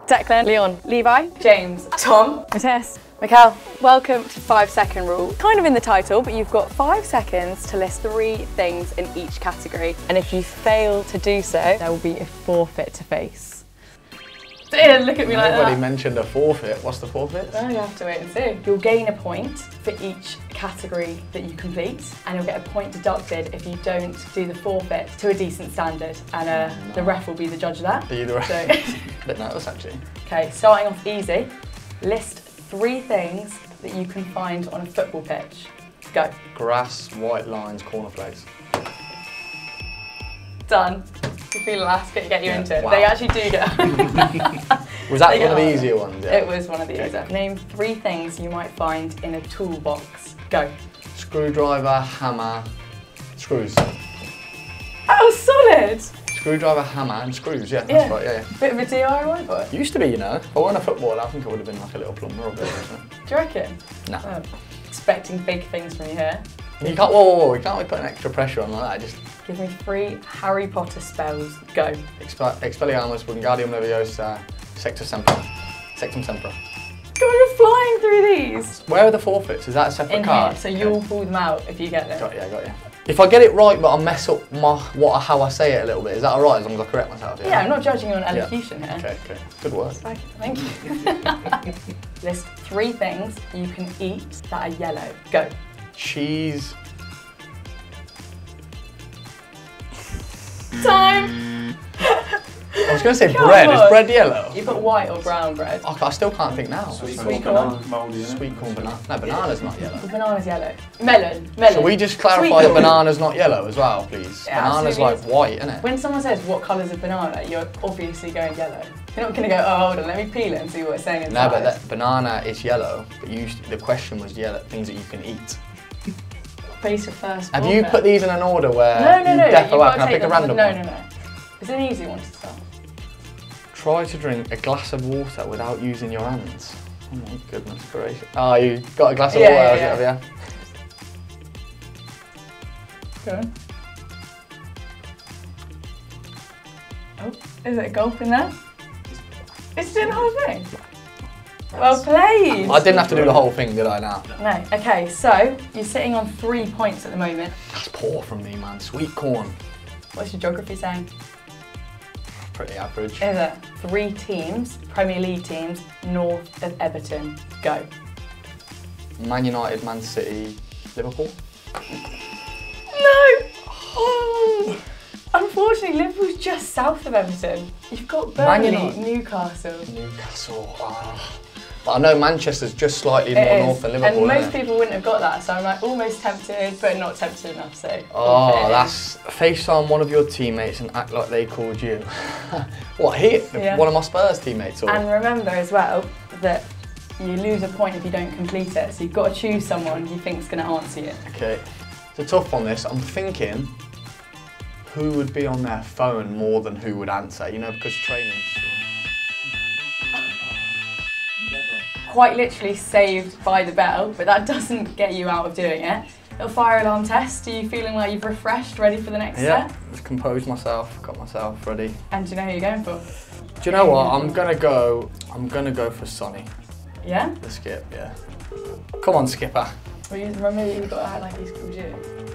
Declan, Leon, Levi, James, Tom, Matheus, Michail. Welcome to 5 second rule. Kind of in the title, but you've got 5 seconds to list 3 things in each category. And if you fail to do so, there will be a forfeit to face. Dear, look at me like that. Nobody mentioned a forfeit. What's the forfeit? Oh, you have to wait and see. You'll gain a point for each category that you complete, and you'll get a point deducted if you don't do the forfeit to a decent standard. And the ref will be the judge of that. Are you the ref? So A bit nervous, actually. Okay, starting off easy. List 3 things that you can find on a football pitch. Go. Grass, white lines, cornflakes. Done. You feel last get you into it. Wow. They actually do get. Was that one of the easier ones? Yeah. It was one of the easier. Name 3 things you might find in a toolbox. Go. Screwdriver, hammer, screws. Oh, solid! Screwdriver, hammer, and screws. Yeah, that's right. Yeah. Bit of a DIY for it. Used to be, you know. If I weren't a footballer, I think I would have been like a little plumber or a bit. Do you reckon? No. Oh, expecting big things from you here. You can't. Whoa! You can't be putting extra pressure on like that. Just give me 3 Harry Potter spells. Go. Expelliarmus, Wingardium Leviosa, Sectum Sempra. Sectum Sempra. God, you're flying through these. Where are the forfeits? Is that a separate card? Here, so you'll pull them out if you get them. Got you. If I get it right, but I mess up how I say it a little bit, is that alright as long as I correct myself? Yeah, I'm not judging you on elocution here. Okay. Good work. Thank you. List 3 things you can eat that are yellow. Go. Cheese. Time! I was going to say bread. Is bread yellow? You've got white or brown bread. Okay, I still can't think now. Sweet corn. Sweet corn, banana. No, banana's not yellow. The banana's yellow. Melon. Shall we just clarify that banana's not yellow as well, please? Yeah, banana's like white, isn't it? When someone says what colour's a banana, you're obviously going yellow. You're not going to go, oh, hold on, let me peel it and see what it's saying inside. No, but that banana is yellow, but the question was yellow, things that you can eat. Face your first. Have you put these in an order where No. Can I pick a random one? No. It's an easy one to start. Try to drink a glass of water without using your hands. Oh my goodness gracious. Oh, you got a glass of water, have you? Go on. Oh, is it a gulp in there? It's doing the whole thing. Well played. I didn't have to do the whole thing, did I now? No. Okay, so you're sitting on 3 points at the moment. That's poor from me, man. Sweet corn. What's your geography saying? Pretty average. Is it 3 teams, Premier League teams, north of Everton? Go. Man United, Man City, Liverpool. No! Oh. Unfortunately, Liverpool's just south of Everton. You've got Burnley, Newcastle. But I know Manchester's just slightly more north than Liverpool, and most people wouldn't have got that, so I'm like almost tempted, but not tempted enough, so... Oh, that's... FaceTime one of your teammates and act like they called you. What, one of my Spurs teammates? Or? And remember as well that you lose a point if you don't complete it, so you've got to choose someone you think's going to answer you. Okay. It's a tough one, this. I'm thinking who would be on their phone more than who would answer, you know, because training's... Quite literally saved by the bell, but that doesn't get you out of doing it. Little fire alarm test. Are you feeling like you've refreshed, ready for the next step? Just composed myself, got myself ready. And do you know who you're going for? Do you know what? I'm gonna go for Sonny. Yeah? The skip, yeah. Come on, skipper. Well, you remember you've got to act like he's called you.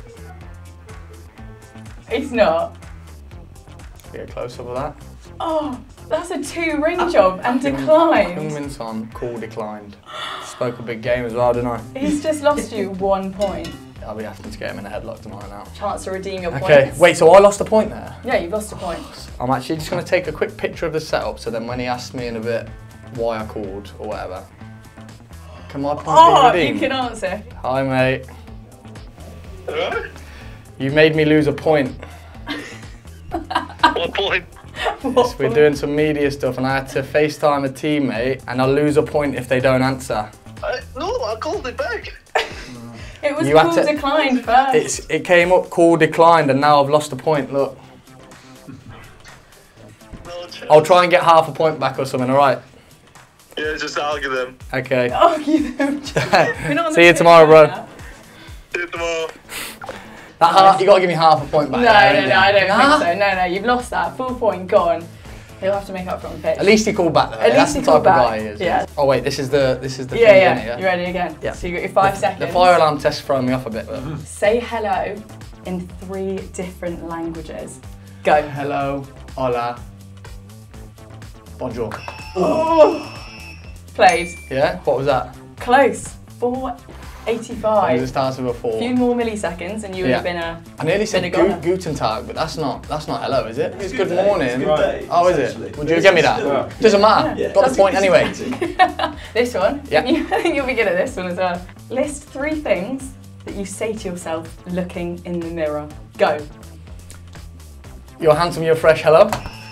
He's not. Get a close up of that. Oh, that's a 2 ring job and declined. Kung-Min-Son, call declined. Spoke a big game as well, didn't I? He's just lost you 1 point. I'll be asking to get him in a headlock tomorrow now. Chance to redeem your points. Okay, wait, so I lost a point there? Yeah, you've lost a point. I'm actually just going to take a quick picture of the setup, so then when he asks me in a bit why I called or whatever, can my point be redeemed? You can answer. Hi, mate. Hello? You made me lose a point. What point? Yes, we're doing some media stuff and I had to FaceTime a teammate and I'll lose a point if they don't answer. No, I called it back. It was call declined first. It came up call declined and now I've lost a point, look. No, I'll try and get half a point back or something, alright? Yeah, just argue them. Okay. Argue them. See you tomorrow, bro. See you tomorrow. You got to give me half a point back. No, I don't think so. No, you've lost that. Full point gone. He'll have to make up for it on the pitch. At least he called back though. At least That's he the type called of back. guy he is. Yeah. Oh wait, this is the thing, isn't it? Yeah. You ready again? Yeah. So you got your 5 seconds. The fire alarm test throwing me off a bit. But. Say hello in 3 different languages. Go. Hello, hola, bonjour. Played. Yeah. What was that? Close. 485. It starts with a 4. A few more milliseconds and you would have been a. I nearly said goner. Guten Tag, but that's not hello, is it? It's good day. morning. It's good day, Oh, is essentially. it? Would you give me that? Yeah. Doesn't matter. Yeah. Got the point anyway. This one. Yeah. I think you'll be good at this one as well. List 3 things that you say to yourself looking in the mirror. Go. You're handsome, you're fresh, hello.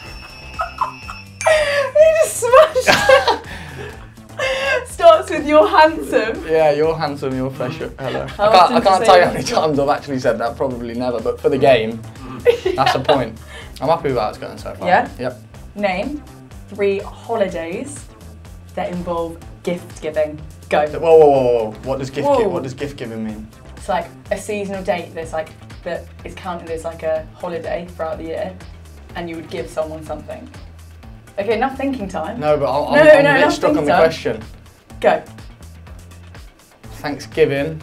You just smashed it. Starts with you're handsome. Yeah, you're handsome, you're fresh, hello. How I often can't do you tell you say how many times I've actually said that, probably never, but for the game, that's the point. I'm happy with how it's going so far. Yeah? Yep. Name 3 holidays that involve gift giving. Go. Whoa. What does Whoa. what does gift giving mean? It's like a seasonal date that's like that is counted as like a holiday throughout the year, and you would give someone something. Okay, enough thinking time. No, but I'm a bit enough stuck on thinking the time. question. Go. Thanksgiving.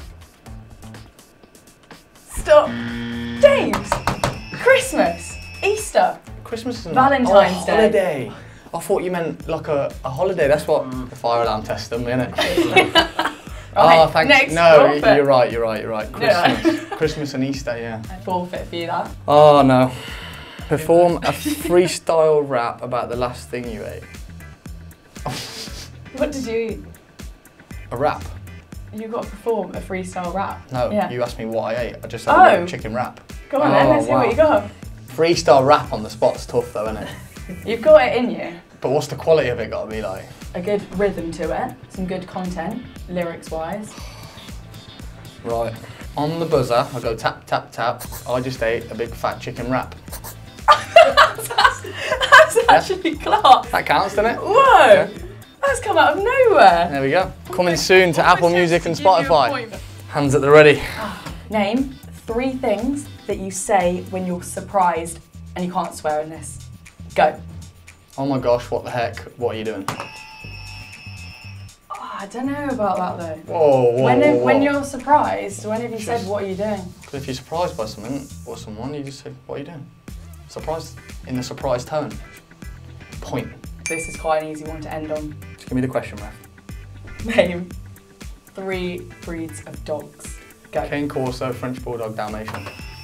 Stop. James. Christmas. Easter. Christmas isn't Valentine's Day. Holiday. I thought you meant like a holiday. That's what the fire alarm test them, innit? Right, Thanks. next No, forfeit. you're right. Christmas, Yeah. Christmas and Easter, yeah. I forfeit for you that. Oh no. Perform a freestyle rap about the last thing you ate. What did you eat? A rap? You got to perform a freestyle rap. No, Yeah. you asked me what I ate. I just had a chicken wrap. Go on then, let's hear what you got. Freestyle rap on the spot's tough though, isn't it? You've got it in you. But what's the quality of it got to be like? A good rhythm to it, some good content, lyrics-wise. Right. On the buzzer, I go tap, tap, tap. I just ate a big fat chicken wrap. That's actually class. That counts, doesn't it? Whoa! Okay. That's come out of nowhere. There we go. Coming soon to Apple Music and Give you a Spotify. point. Hands at the ready. Name 3 things that you say when you're surprised, and you can't swear in this. Go. Oh my gosh, what the heck? What are you doing? Oh, I don't know about that though. Whoa. When you're surprised, when have you said, what are you doing? Because if you're surprised by something or someone, you just say, what are you doing? Surprised, in the surprised tone. Point. This is quite an easy one to end on. Just give me the question, ref. Name 3 breeds of dogs. Go. Cane Corso, French Bulldog, Dalmatian.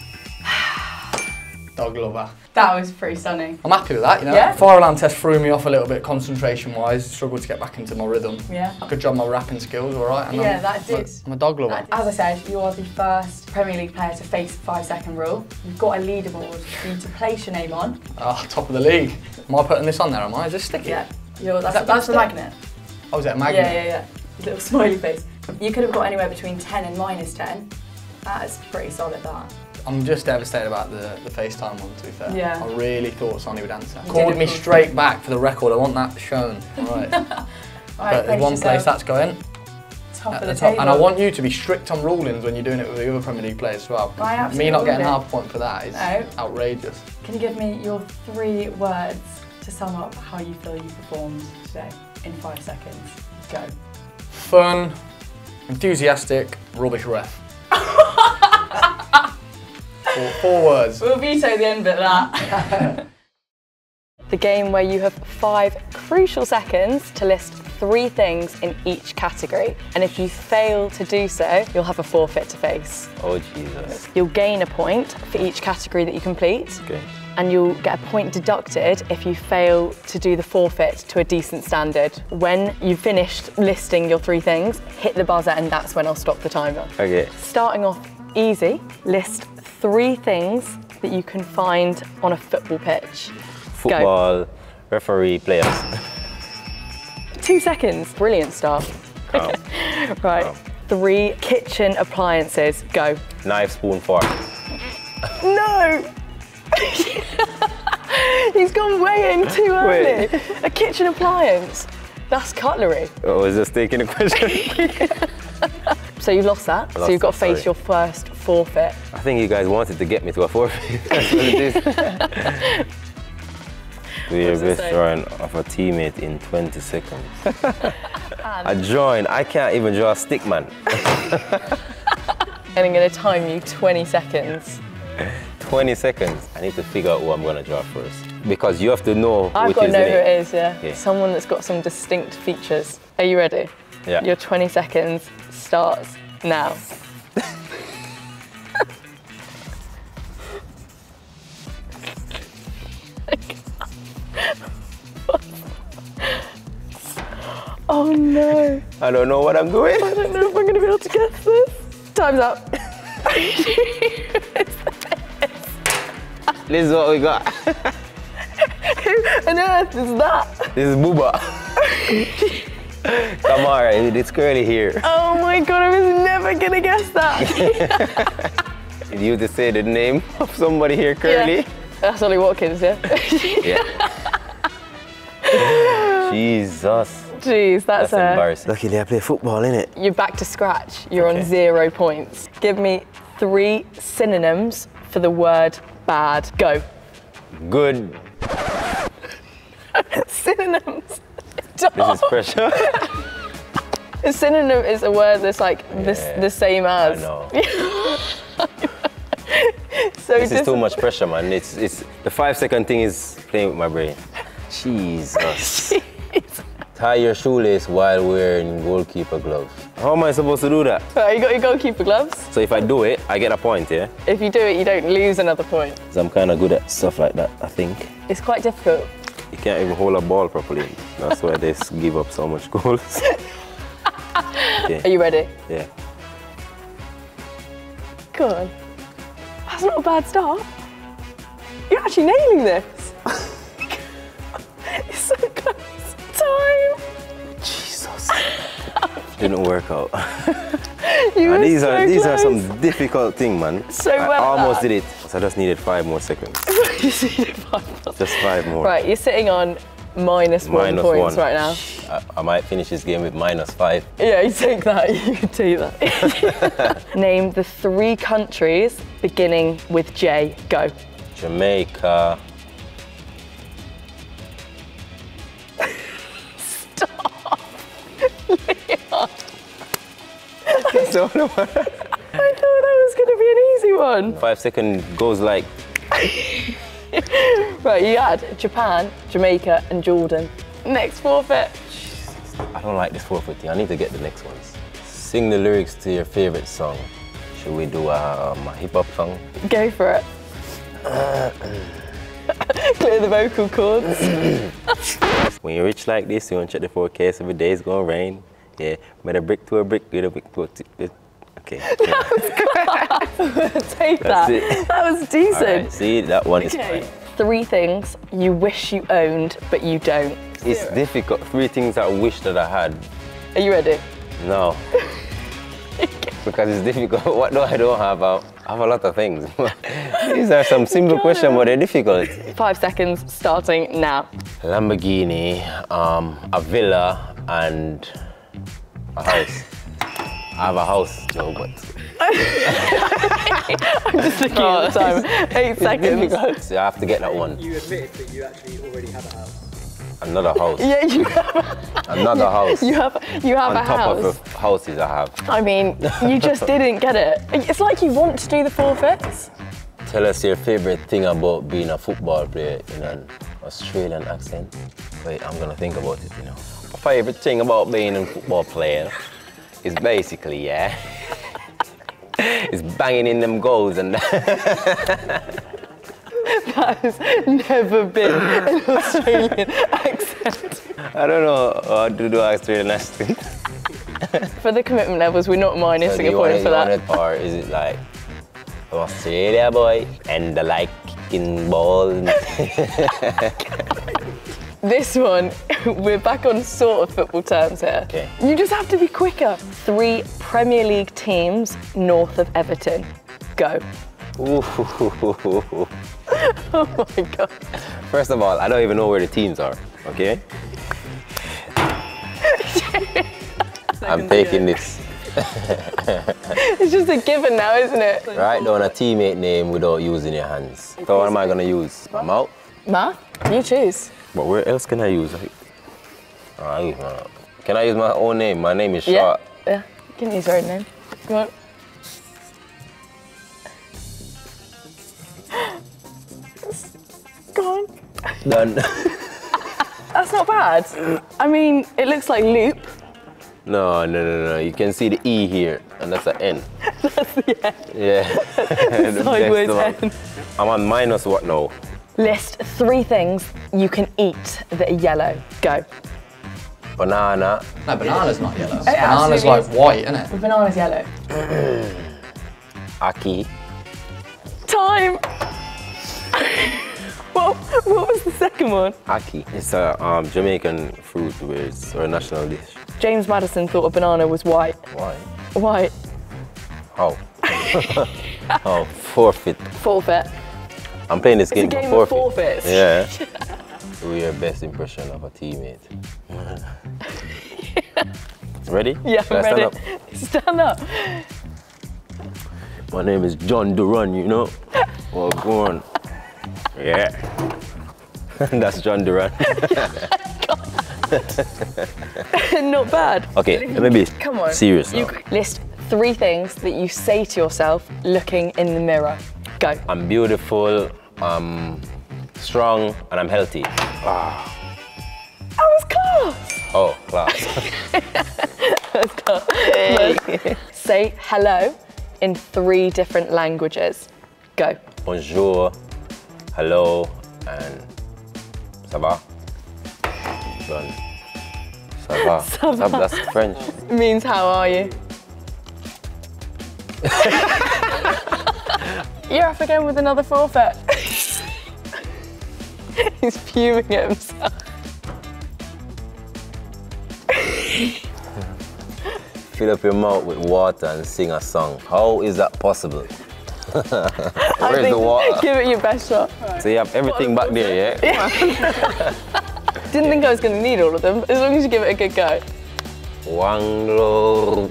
Dog lover. That was pretty stunning. I'm happy with that, you know. Yeah? Fire alarm test threw me off a little bit concentration-wise. Struggled to get back into my rhythm. Yeah. Good job, my rapping skills, all right. And Yeah, that did. I'm a dog lover. As I said, you are the first Premier League player to face 5-second rule. You've got a leaderboard for you to place your name on. Top of the league. Am I putting this on there, am I? Is this sticky? Yeah. that That's the stick? magnet. Oh, is it a magnet? Yeah. Little smiley face. You could have got anywhere between 10 and -10. That is pretty solid, that. I'm just devastated about the FaceTime one, to be fair. Yeah. I really thought Sonny would answer. You Called did me it. straight back for the record. I want that shown. All right. Alright, But there's one place that's going. top At of the the top. table. And I want you to be strict on rulings when you're doing it with the other Premier League players as well. I absolutely Me not will getting be. half a point for that is No. outrageous. Can you give me your 3 words to sum up how you feel you performed today in 5 seconds? Go. Fun, enthusiastic, rubbish ref. 4 words. We'll veto the end bit of that. The game where you have 5 crucial seconds to list 3 things in each category. And if you fail to do so, you'll have a forfeit to face. Oh, Jesus. You'll gain a point for each category that you complete. Okay. And you'll get a point deducted if you fail to do the forfeit to a decent standard. When you've finished listing your 3 things, hit the buzzer and that's when I'll stop the timer. Okay. Starting off easy, list 3 things that you can find on a football pitch. Football, referee, players. 2 seconds, brilliant start. Wow. Right, Wow. 3 kitchen appliances, go. Knife, spoon, fork. No! He's gone way in too early. Wait. A kitchen appliance, that's cutlery. Oh, is this taking a question? So you've lost that, so lost you've got to that, face sorry. your first forfeit. I think you guys wanted to get me to a forfeit. That's what it is. Do your best drawing of a teammate in 20 seconds. A drawing? I can't even draw a stick, man. And I'm going to time you 20 seconds. 20 seconds. I need to figure out who I'm going to draw first. Because you have to know I've got to know who it is, yeah. Okay. Someone that's got some distinct features. Are you ready? Yeah. Your 20 seconds starts now. Oh no. I don't know what I'm doing. I don't know if I'm going to be able to guess this. Time's up. This is what we got. Who on earth is that? This is Booba. Come on, it's curly here. Oh my god, I was never going to guess that. Did you just say the name of somebody here, curly? Yeah. That's Ollie Watkins, yeah? Yeah. Jesus. Jeez, that's embarrassing. Luckily I play football, innit? You're back to scratch. You're Okay. on 0 points. Give me 3 synonyms for the word bad. Go. Good. Synonyms. This is pressure. A synonym is a word that's like the same as. I know. So This is too much pressure, man. It's the 5-second thing is playing with my brain. Jesus. Tie your shoelace while wearing goalkeeper gloves. How am I supposed to do that? Right, you got your goalkeeper gloves. So if I do it, I get a point, yeah? If you do it, you don't lose another point. 'Cause I'm kind of good at stuff like that, I think. It's quite difficult. You can't even hold a ball properly. That's why they give up so much goals. Okay. Are you ready? Yeah. Go on. That's not a bad start. You're actually nailing this. It's so close. Time. Jesus. Didn't work out. You were These so are close. some difficult things, man. So I well almost done. did it. So I just needed 5 more seconds. You needed 5 more. Just 5 more. Right, you're sitting on -1 points right now. I might finish this game with -5. Yeah, you take that. You can take that. Name the 3 countries beginning with J. Go. Jamaica. Stop. Leon. So, I thought that was going to be an easy one. 5 seconds goes like. Right, you had Japan, Jamaica, and Jordan. Next forfeit. I don't like this forfeit thing. I need to get the next ones. Sing the lyrics to your favorite song. Should we do a hip hop song? Go for it. Clear the vocal cords. When you're rich like this, you want to check the forecast every day. It's gonna rain. Yeah, made a brick to a brick, get a brick to a okay. Yeah. Take That's that. it. That was decent. All right, see, that one is Okay. fine. 3 things you wish you owned, but you don't. It's difficult. 3 things I wish that I had. Are you ready? No. Because it's difficult. What do I don't have? I have a lot of things. These are some simple questions, but they're difficult. 5 seconds starting now. Lamborghini, a villa, and a house. I have a house, Joe, but... I'm just looking at the time. 8 seconds. So I have to get that one. You admitted that you actually already have a house. Another house. Yeah, you have Another house. You have On a top house. of the houses I have. I mean, you just didn't get it. It's like you want to do the forfeits. Tell us your favorite thing about being a football player in an Australian accent. Wait, I'm gonna think about it, you know. My favorite thing about being a football player is basically, yeah, is banging in them goals and That has never been an Australian accent. I don't know how to do Australian accent. For the commitment levels, we're not minusing Do a you point want for that. or is it like Australia boy and the like kicking ball? This one, we're back on sort of football terms here. Okay. You just have to be quicker. 3 Premier League teams north of Everton. Go. Ooh. Oh my God. First of all, I don't even know where the teams are, okay? I'm taking this. It's just a given now, isn't it? Write down a teammate name without using your hands. So what am I gonna use? My mouth? Math? You choose. But where else can I use? Can I use my own name? My name is short. Yeah, you can use your own name. Come on. Go on. Done. That's not bad. I mean, it looks like loop. No. You can see the E here, and that's an N. That's the N. Yeah. The Sideways best one. N. I'm on minus what now? List 3 things you can eat that are yellow. Go. Banana. No, banana's not yellow. It Banana's absolutely like is. white, isn't it? The banana's yellow. Aki. Time! What was the second one? Aki. It's a Jamaican fruit where it's our national dish. James Maddison thought a banana was white. Why? White. How? Oh, forfeit. Forfeit. I'm playing this It's a game game for of forfeits. Yeah. Do your best impression of a teammate. Ready? Yeah, Should I I'm ready. stand up? Stand up. My name is John Duran, you know? Well, go on. Yeah. That's John Duran. Not bad. Okay, let me be Come on. serious now. List 3 things that you say to yourself looking in the mirror. Go. I'm beautiful, I'm strong, and I'm healthy. That was class. Oh, class. That's class. Say hello in 3 different languages. Go. Bonjour, hello, and ça va? Done. Ça va. Ça va. That's French. It means how are you? You're off again with another forfeit. He's fuming at himself. Fill up your mouth with water and sing a song. How is that possible? Where's the water? Give it your best shot. So you have everything back there, yeah? Didn't think I was going to need all of them, as long as you give it a good go. Wanglo.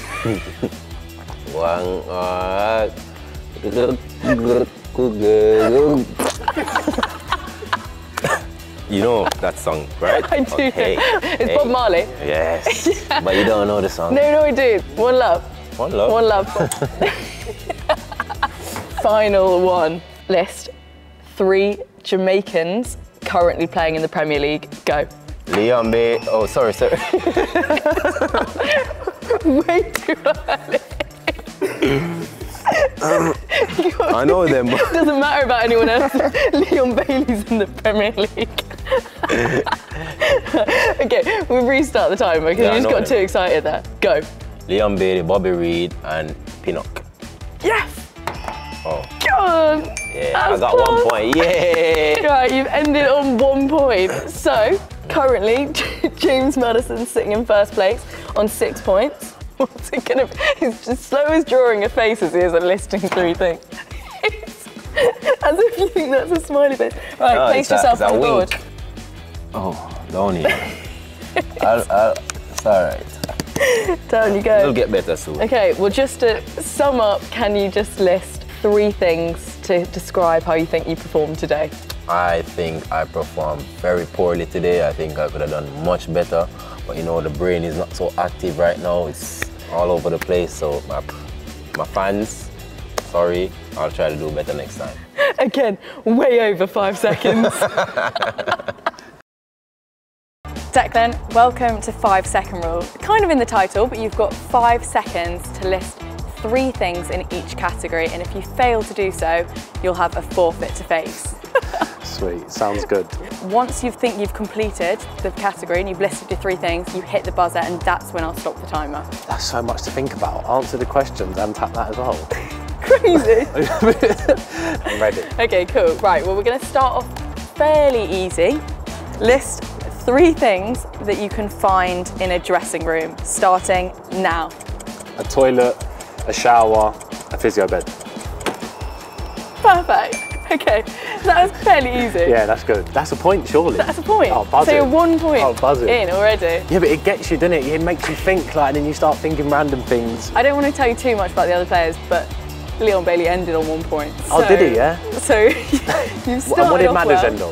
You know that song, right? I do. Okay. It's Bob Marley. Yes. But you don't know the song. No, I do. One love. One love. One love. Final one. List 3 Jamaicans currently playing in the Premier League. Go. Leon Bay. Oh, sorry. Way too early. I know them. It doesn't matter about anyone else. Leon Bailey's in the Premier League. Okay, we'll restart the timer because you just got too excited there. Go. Leon Bailey, Bobby Reed, and Pinnock. Yes! Oh. Go on! Yeah, I got 1 point. Yeah! Right, you've ended on 1 point. So, currently, James Maddison's sitting in first place on 6 points. What's it gonna be? He's just slow as drawing a face as he is at listing 3 things. As if you think that's a smiley face. Right, place yourself on the board. Oh, don't need it's alright. Down you go. It'll get better soon. Okay, well just to sum up, can you just list 3 things to describe how you think you performed today? I think I performed very poorly today. I think I could have done much better. But you know, the brain is not so active right now. It's all over the place. So my fans, sorry. I'll try to do better next time. Again, way over 5 seconds. Declan, welcome to 5 second rule. Kind of in the title, but you've got 5 seconds to list 3 things in each category, and if you fail to do so, you'll have a forfeit to face. Sweet, sounds good. Once you think you've completed the category and you've listed your 3 things, you hit the buzzer and that's when I'll stop the timer. That's so much to think about. Answer the questions and tap that as well. Crazy. I'm ready. Okay, cool. Right, well, we're going to start off fairly easy. List 3 things that you can find in a dressing room, starting now. A toilet, a shower, a physio bed. Perfect. Okay, that was fairly easy. Yeah, that's good. That's a point, surely. That's a point. Oh, buzzing. So you're 1 point buzzing. in already. Yeah, but it gets you, doesn't it? It makes you think, like, and then you start thinking random things. I don't want to tell you too much about the other players, but Leon Bailey ended on 1 point. Oh, did he, yeah? So you started And what did off Maddison well. end on?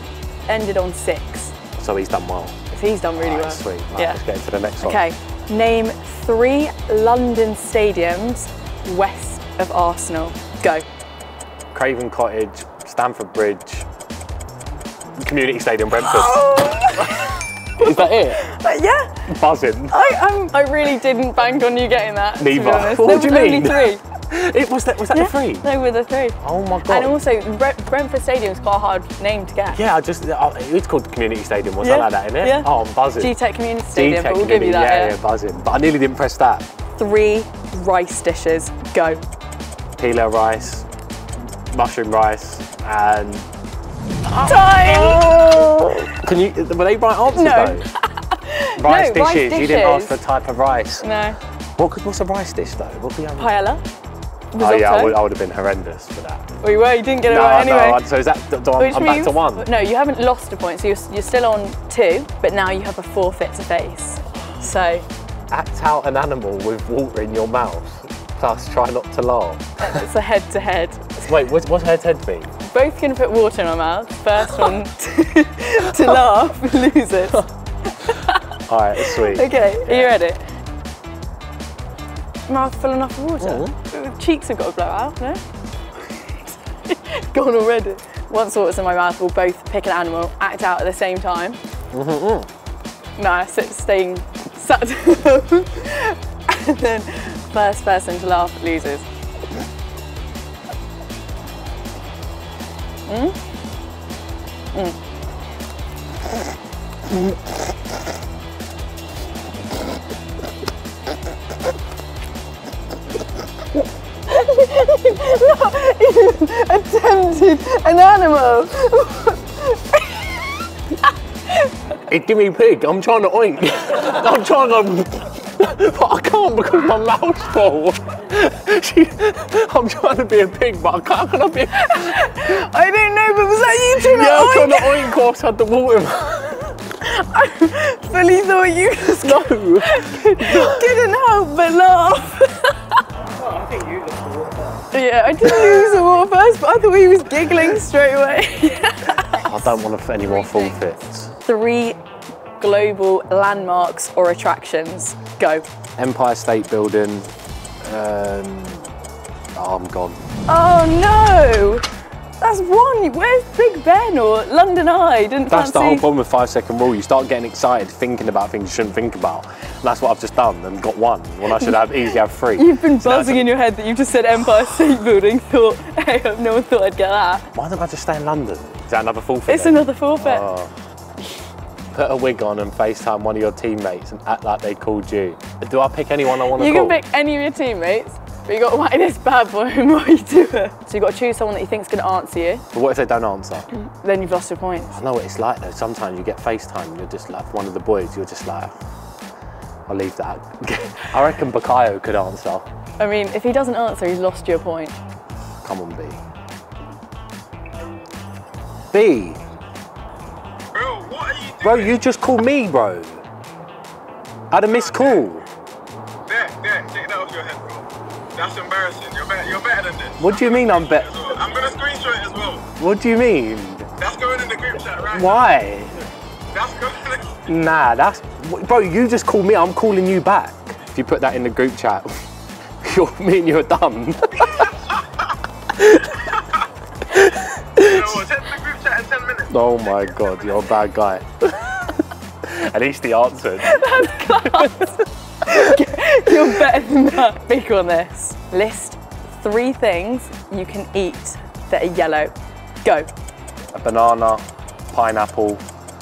ended on 6. So he's done well. So he's done really well. Sweet. Right, yeah. Let's get into the next one. Okay, name 3 London stadiums west of Arsenal. Go. Craven Cottage, Stamford Bridge, Community Stadium, Brentford. Is that it? Yeah. Buzzing. I really didn't bank on you getting that. Neither. To be honest. What do you mean? Only 3. Was that the 3? They were the 3. Oh my god. And also, Brentford Stadium's quite a hard name to get. Yeah, it's called the Community Stadium or something like that, isn't it? Yeah. Oh, I'm buzzing. G-Tech Community Stadium, but we'll Community, give you that. yeah, buzzing. But I nearly didn't press that. 3 rice dishes. Go. Pilau rice, mushroom rice, and... Time! Oh! Were they right answers No. though? Rice No, rice dishes. You didn't dishes. ask for a type of rice. No. What's a rice dish though? What do we have? Paella. Oh yeah, I Risotto. would have been horrendous for that. Well, you were, you didn't get it right anyway. No, so is that, Which I'm back to 1? No, you haven't lost a point, so you're still on 2, but now you have a forfeit to face. So. Act out an animal with water in your mouth, plus try not to laugh. It's a head-to-head. Wait, what's head-to-head mean? Both going to put water in our mouth. First one to laugh loses. Alright, sweet. Okay, are you ready? Mouth full enough of water? Cheeks have got to blow out, no? Gone already. Once water's in my mouth, we'll both pick an animal, act out at the same time. Nah, staying sat down. And then first person to laugh loses. Attempted an animal. Give me pig, I'm trying to oink. I'm trying to... But I can't because my mouth's full. I'm trying to be a pig, but I can't. Can I be? I don't know, but was that you trying to Yeah, I'm oink? trying to oink whilst I had the water in my... I fully thought you just No. couldn't help but laugh. I think you lost the water first. Yeah, I did lose the water first, but I thought he was giggling straight away. I don't want any more forfeits. 3 global landmarks or attractions. Go. Empire State Building. Oh, I'm gone. Oh no! That's 1. Where's Big Ben or London Eye? That's the whole problem with 5-second rule. You start getting excited thinking about things you shouldn't think about. And that's what I've just done and got 1 when I should have easily have 3. You've been buzzing in your head that you've just said Empire State Building, thought, hey, no one thought I'd get that. Why don't I just stay in London? Is that another forfeit? It's then? another forfeit. Oh. Put a wig on and FaceTime one of your teammates and act like they called you. Do I pick anyone I want to call? You can pick any of your teammates, but you got to whack this bad boy while you do it. So you've got to choose someone that you think's going to answer you. But what if they don't answer? Then you've lost your points. I know what it's like though. Sometimes you get FaceTime, you're just like one of the boys, you're just like, I'll leave that. I reckon Bakayo could answer. I mean, if he doesn't answer, he's lost your point. Come on, B. B. Bro, what are you doing? Bro, you just called me, bro. I had a missed call. There, take that off your head, bro. That's embarrassing. You're better than this. What do you mean I'm better? I'm gonna screenshot it as well. What do you mean? That's going in the group chat, right? Why? That's going in Nah, that's... Bro, you just called me, I'm calling you back. If you put that in the group chat, me and you are done. You know what, send the group chat in 10 minutes. Oh my God, you're a bad guy. At least he answered. That's class. You're better than that. Big on this. List 3 things you can eat that are yellow. Go. A banana, pineapple.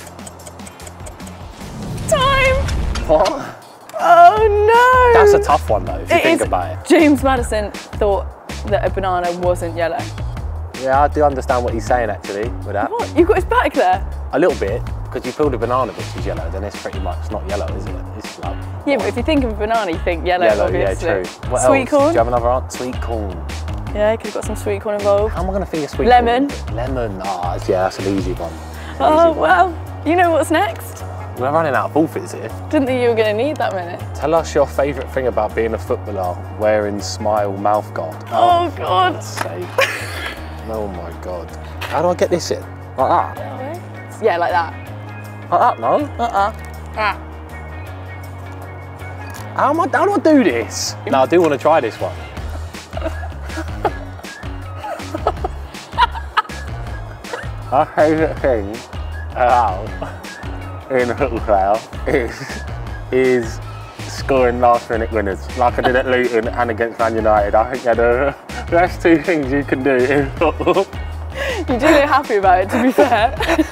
Time. What? Oh no. That's a tough one though, if you think about it. James Maddison thought that a banana wasn't yellow. Yeah, I do understand what he's saying actually with that. What? You've got his back there? A little bit, because you feel the banana which is yellow, then it's pretty much not yellow, is it? It's like... Yeah, but if you think of a banana, you think yellow, obviously. Yeah, true. What Sweet else? corn? Do you have another answer? Sweet corn. Yeah, because you've got some sweet corn involved. How am I going to think of sweet Lemon. corn? Lemon. Ah, yeah, that's an easy one. Oh, well, you know what's next? We're running out of forfeits here. Didn't think you were going to need that many. Tell us your favourite thing about being a footballer wearing smile mouth guard. Oh, God. For God's sake. Oh my God. How do I get this in? Like that? Yeah, like that. Like that, no? How do I do this? No, I do want to try this one. My favourite thing in football is scoring last-minute winners, like I did at Luton and against Man United. I think they're the best two things you can do in football. You do look happy about it, to be fair.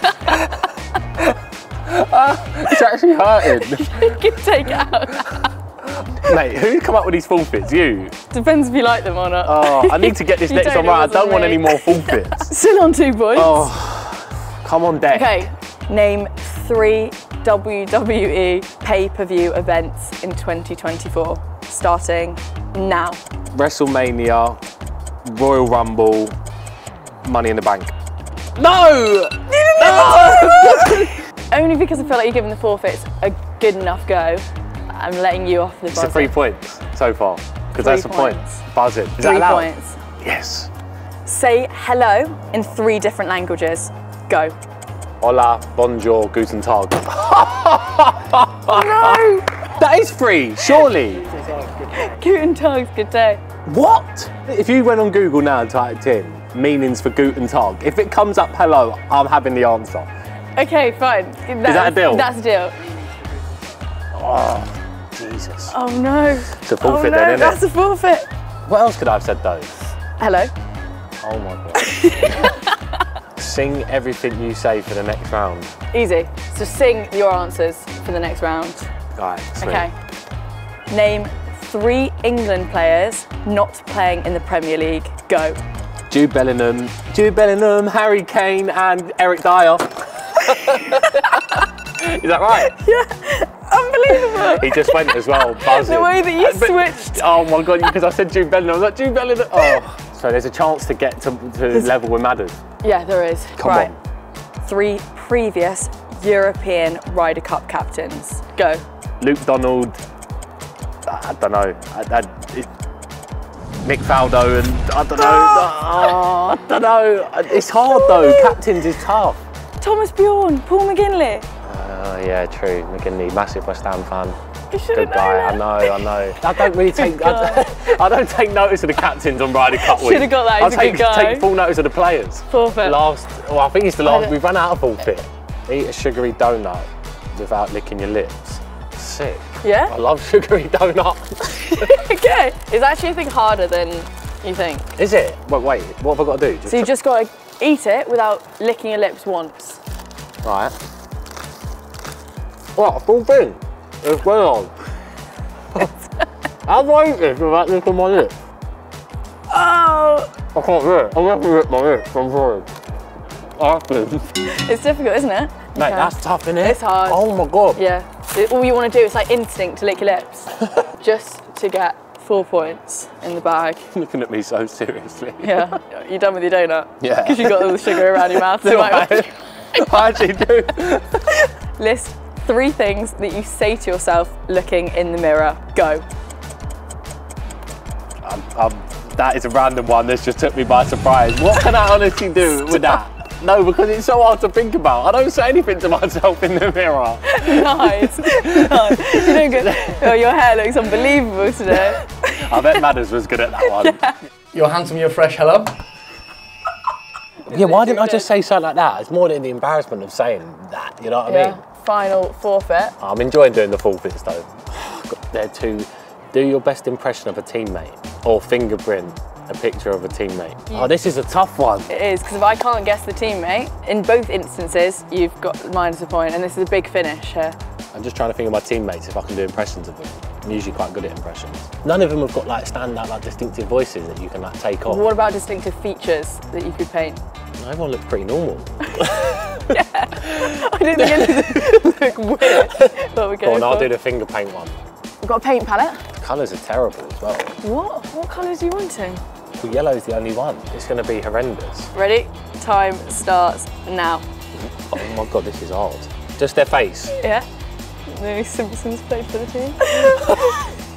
It's actually hurting. You can take it out. Mate, who's come up with these forfeits? You? Depends if you like them or not. Oh, I need to get this next one right. I don't want any more forfeits. Still on 2 points. Oh, come on, Deck. Okay, name 3 WWE pay-per-view events in 2024, starting now. WrestleMania, Royal Rumble, Money in the Bank. No! Only because I feel like you're giving the forfeits a good enough go. I'm letting you off the buzzer. It's 3 points so far, because that's the point. Buzz it. Is 3 that allowed? points. Yes. Say hello in 3 different languages. Go. Hola, bonjour, guten tag. No! That is 3, surely. Guten Tag's good day. What? If you went on Google now and typed in meanings for guten tag, if it comes up hello, I'm having the answer. Okay, fine. Is that a deal? That's a deal. Oh, Jesus. Oh no. It's a forfeit then, isn't that's it? a forfeit. What else could I have said though? Hello. Oh my God. Sing everything you say for the next round. Easy. So sing your answers for the next round. Right, sweet. Okay. Name 3 England players not playing in the Premier League. Go. Jude Bellingham, Harry Kane and Eric Dyer. Is that right? Yeah. Unbelievable. He just went as well, buzzing. The way that you switched. Oh my God, because I said Jude Bellingham. I was like, Jude Bellingham. Oh. So there's a chance to get to level with Maddison. Yeah, there is. Come right. on. 3 previous European Ryder Cup captains. Go. Luke Donald. I don't know. Nick Faldo and I don't know. Oh, I don't know. It's hard though. Captains is tough. Thomas Bjorn, Paul McGinley. Yeah, true. McGinley, massive West Ham fan. You should Good have guy. known I know. I don't really take. I don't take notice of the captains on Ryder Cup week. Should have got that. He's a good guy. Take full notice of the players. Forfeit. Well, I think it's the last. We've run out of forfeit. Eat a sugary donut without licking your lips. Sick. Yeah. I love sugary donuts. Okay. It's actually, I think, harder than you think. Is it? Wait. What have I got to do? So you just got to eat it without licking your lips once. Right. What, a full thing? It's well on. How do I eat this without licking my lips? Oh! I can't do it. I'm going to lick my lips, I'm sorry. It's difficult, isn't it? Mate, that's tough, isn't it? It's hard. Oh my God. Yeah. All you want to do is like instinct to lick your lips. Just to get 4 points in the bag. Looking at me so seriously. Yeah. You done with your donut? Yeah. Because you got all the sugar around your mouth. Do I? I actually do. List 3 things that you say to yourself looking in the mirror. Go. That is a random one. This just took me by surprise. What can I honestly do with that? No, because it's so hard to think about. I don't say anything to myself in the mirror. Nice. Nice. You don't go, oh, your hair looks unbelievable today. I bet Maddison was good at that one. Yeah. You're handsome, you're fresh, hello? Yeah, why didn't I just say something like that? It's more than the embarrassment of saying that, you know what I mean? Final forfeit. I'm enjoying doing the forfeits though. There to do your best impression of a teammate or fingerprint a picture of a teammate. Yeah. Oh, this is a tough one. It is, because if I can't guess the teammate, in both instances, you've got minus a point, and this is a big finish here. I'm just trying to think of my teammates if I can do impressions of them. I'm usually quite good at impressions. None of them have got like standout, like distinctive voices that you can like take off. What about distinctive features that you could paint? Everyone looks pretty normal. Yeah, I didn't think it look weird. But we're going I'll do the finger paint one. We've got a paint palette. The colours are terrible as well. What colours are you wanting? Well, yellow's the only one. It's going to be horrendous. Ready? Time starts now. Oh my God, this is hard. Just their face. Yeah. The Simpsons played for the team.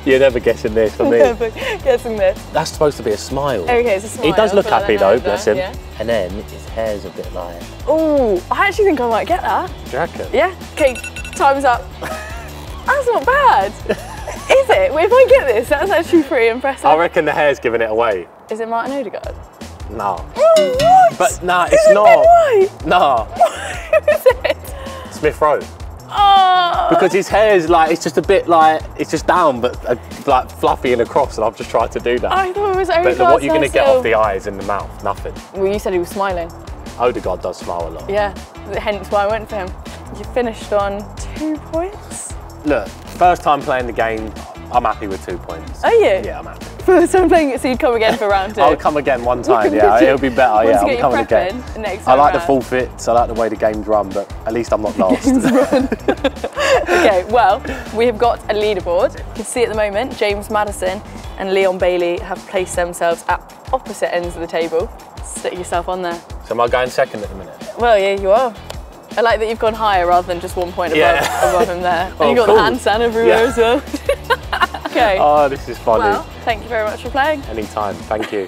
You're never guessing this for me. Never guessing this. That's supposed to be a smile. Okay, it's a smile. He does look happy though, bless him. Yeah. And then his hair's a bit like... Oh, I actually think I might get that. Do you reckon? Yeah. Okay, time's up. That's not bad. Is it? If I get this, that's actually pretty impressive. I reckon the hair's giving it away. Is it Martin Odegaard? No. Oh, what? But nah, Is it's it not. Ben White? Nah. Who is it? Smith Rowe. Oh. Because his hair's like, it's just a bit like, it's just down, but like fluffy and across, and I've just tried to do that. I thought it was Odegaard. But what are you going to get off the eyes and the mouth? Nothing. Well, you said he was smiling. Odegaard does smile a lot. Yeah, hence why I went for him. You finished on 2 points. Look, first time playing the game, I'm happy with 2 points. Are you? Yeah, I'm happy. First time playing it, so you'd come again for round 2. I'll come again one time, yeah, it'll be better, yeah, I'm coming again. Next I like round. the forfeits, I like the way the game's run, but at least I'm not last. Okay, well, we have got a leaderboard. You can see at the moment, James Maddison and Leon Bailey have placed themselves at opposite ends of the table. Stick yourself on there. So am I going second at the minute? Well, yeah, you are. I like that you've gone higher rather than just 1 point above him there. And you've got the handstand everywhere as well. Okay. Oh, this is funny. Well, thank you very much for playing. Anytime, thank you.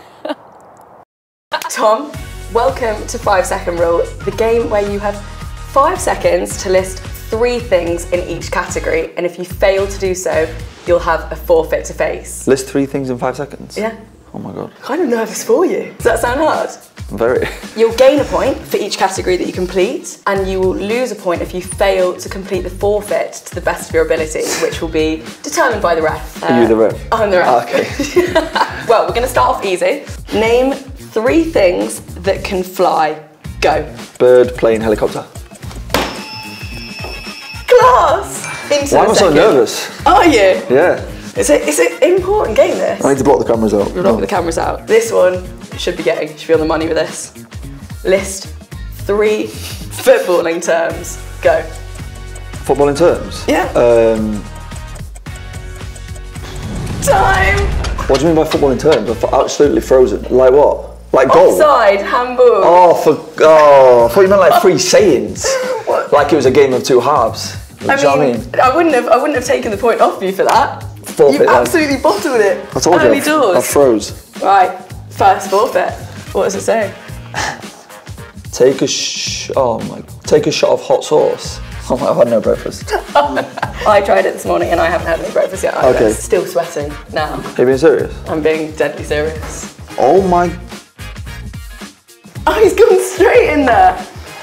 Tom, welcome to 5 Second Rule, the game where you have 5 seconds to list 3 things in each category, and if you fail to do so, you'll have a forfeit to face. List 3 things in 5 seconds? Yeah. Oh my god. Kind of nervous for you. Does that sound hard? Very. You'll gain a point for each category that you complete, and you will lose a point if you fail to complete the forfeit to the best of your ability, which will be determined by the ref. Are you the ref? I'm the ref. Okay. Well, we're going to start off easy. Name 3 things that can fly. Go. Bird, plane, helicopter. Class! Why am I so nervous? Are you? Yeah. It's an important game, this. I need to block the cameras out. We'll block the cameras out. This one should be on the money with this. List 3 footballing terms. Go. Footballing terms? Yeah. Time! What do you mean by footballing terms? I'm absolutely frozen. Like what? Like goal? Offside, handball. I thought you meant like 3 sayings. What? Like it was a game of 2 halves. Do you know what I mean? I wouldn't have taken the point off you for that. Forfeit, you absolutely bottled it. I told you. Early doors. I froze. Right, first forfeit. What does it say? Take a shot of hot sauce. Oh my, I've had no breakfast. I tried it this morning and I haven't had any breakfast yet either. Okay. Still sweating now. Are you being serious? I'm being deadly serious. Oh my. Oh, he's gone straight in there.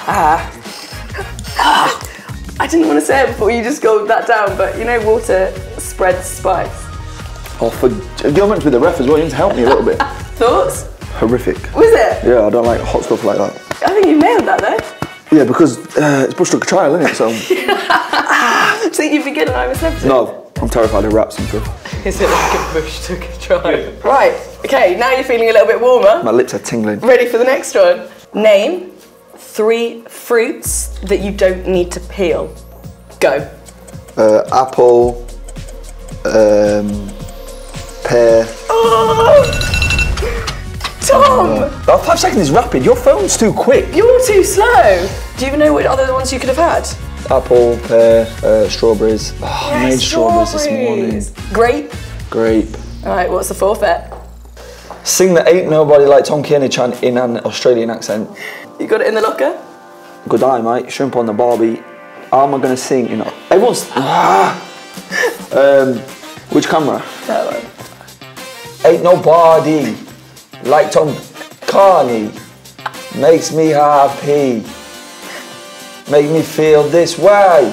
I didn't want to say it before you just gulped that down, but you know water spreads spice. You're meant to be the ref as well, you need to help me a little bit. Thoughts? Horrific. Was it? Yeah, I don't like hot stuff like that. I think you nailed that though. Yeah, because it's bush took a trial, isn't it? So. So you'd be good and I was left. No, I'm terrified of rats and stuff. Is it like a bush took a try? Right, okay, now you're feeling a little bit warmer. My lips are tingling. Ready for the next one? Name 3 fruits that you don't need to peel. Go. Apple, pear. Oh! Tom! That 5 seconds is rapid. Your phone's too quick. You're too slow. Do you even know what other ones you could have had? Apple, pear, strawberries. Oh, I made strawberries this morning. Grape. Grape. All right, what's the forfeit? Sing that ain't nobody like Tom Cairney chant in an Australian accent. You got it in the locker? Good eye, mate. Shrimp on the barbie. How am I going to sing? You know, everyone's. Which camera? That one. Ain't nobody like Tom Cairney. Makes me happy. Make me feel this way.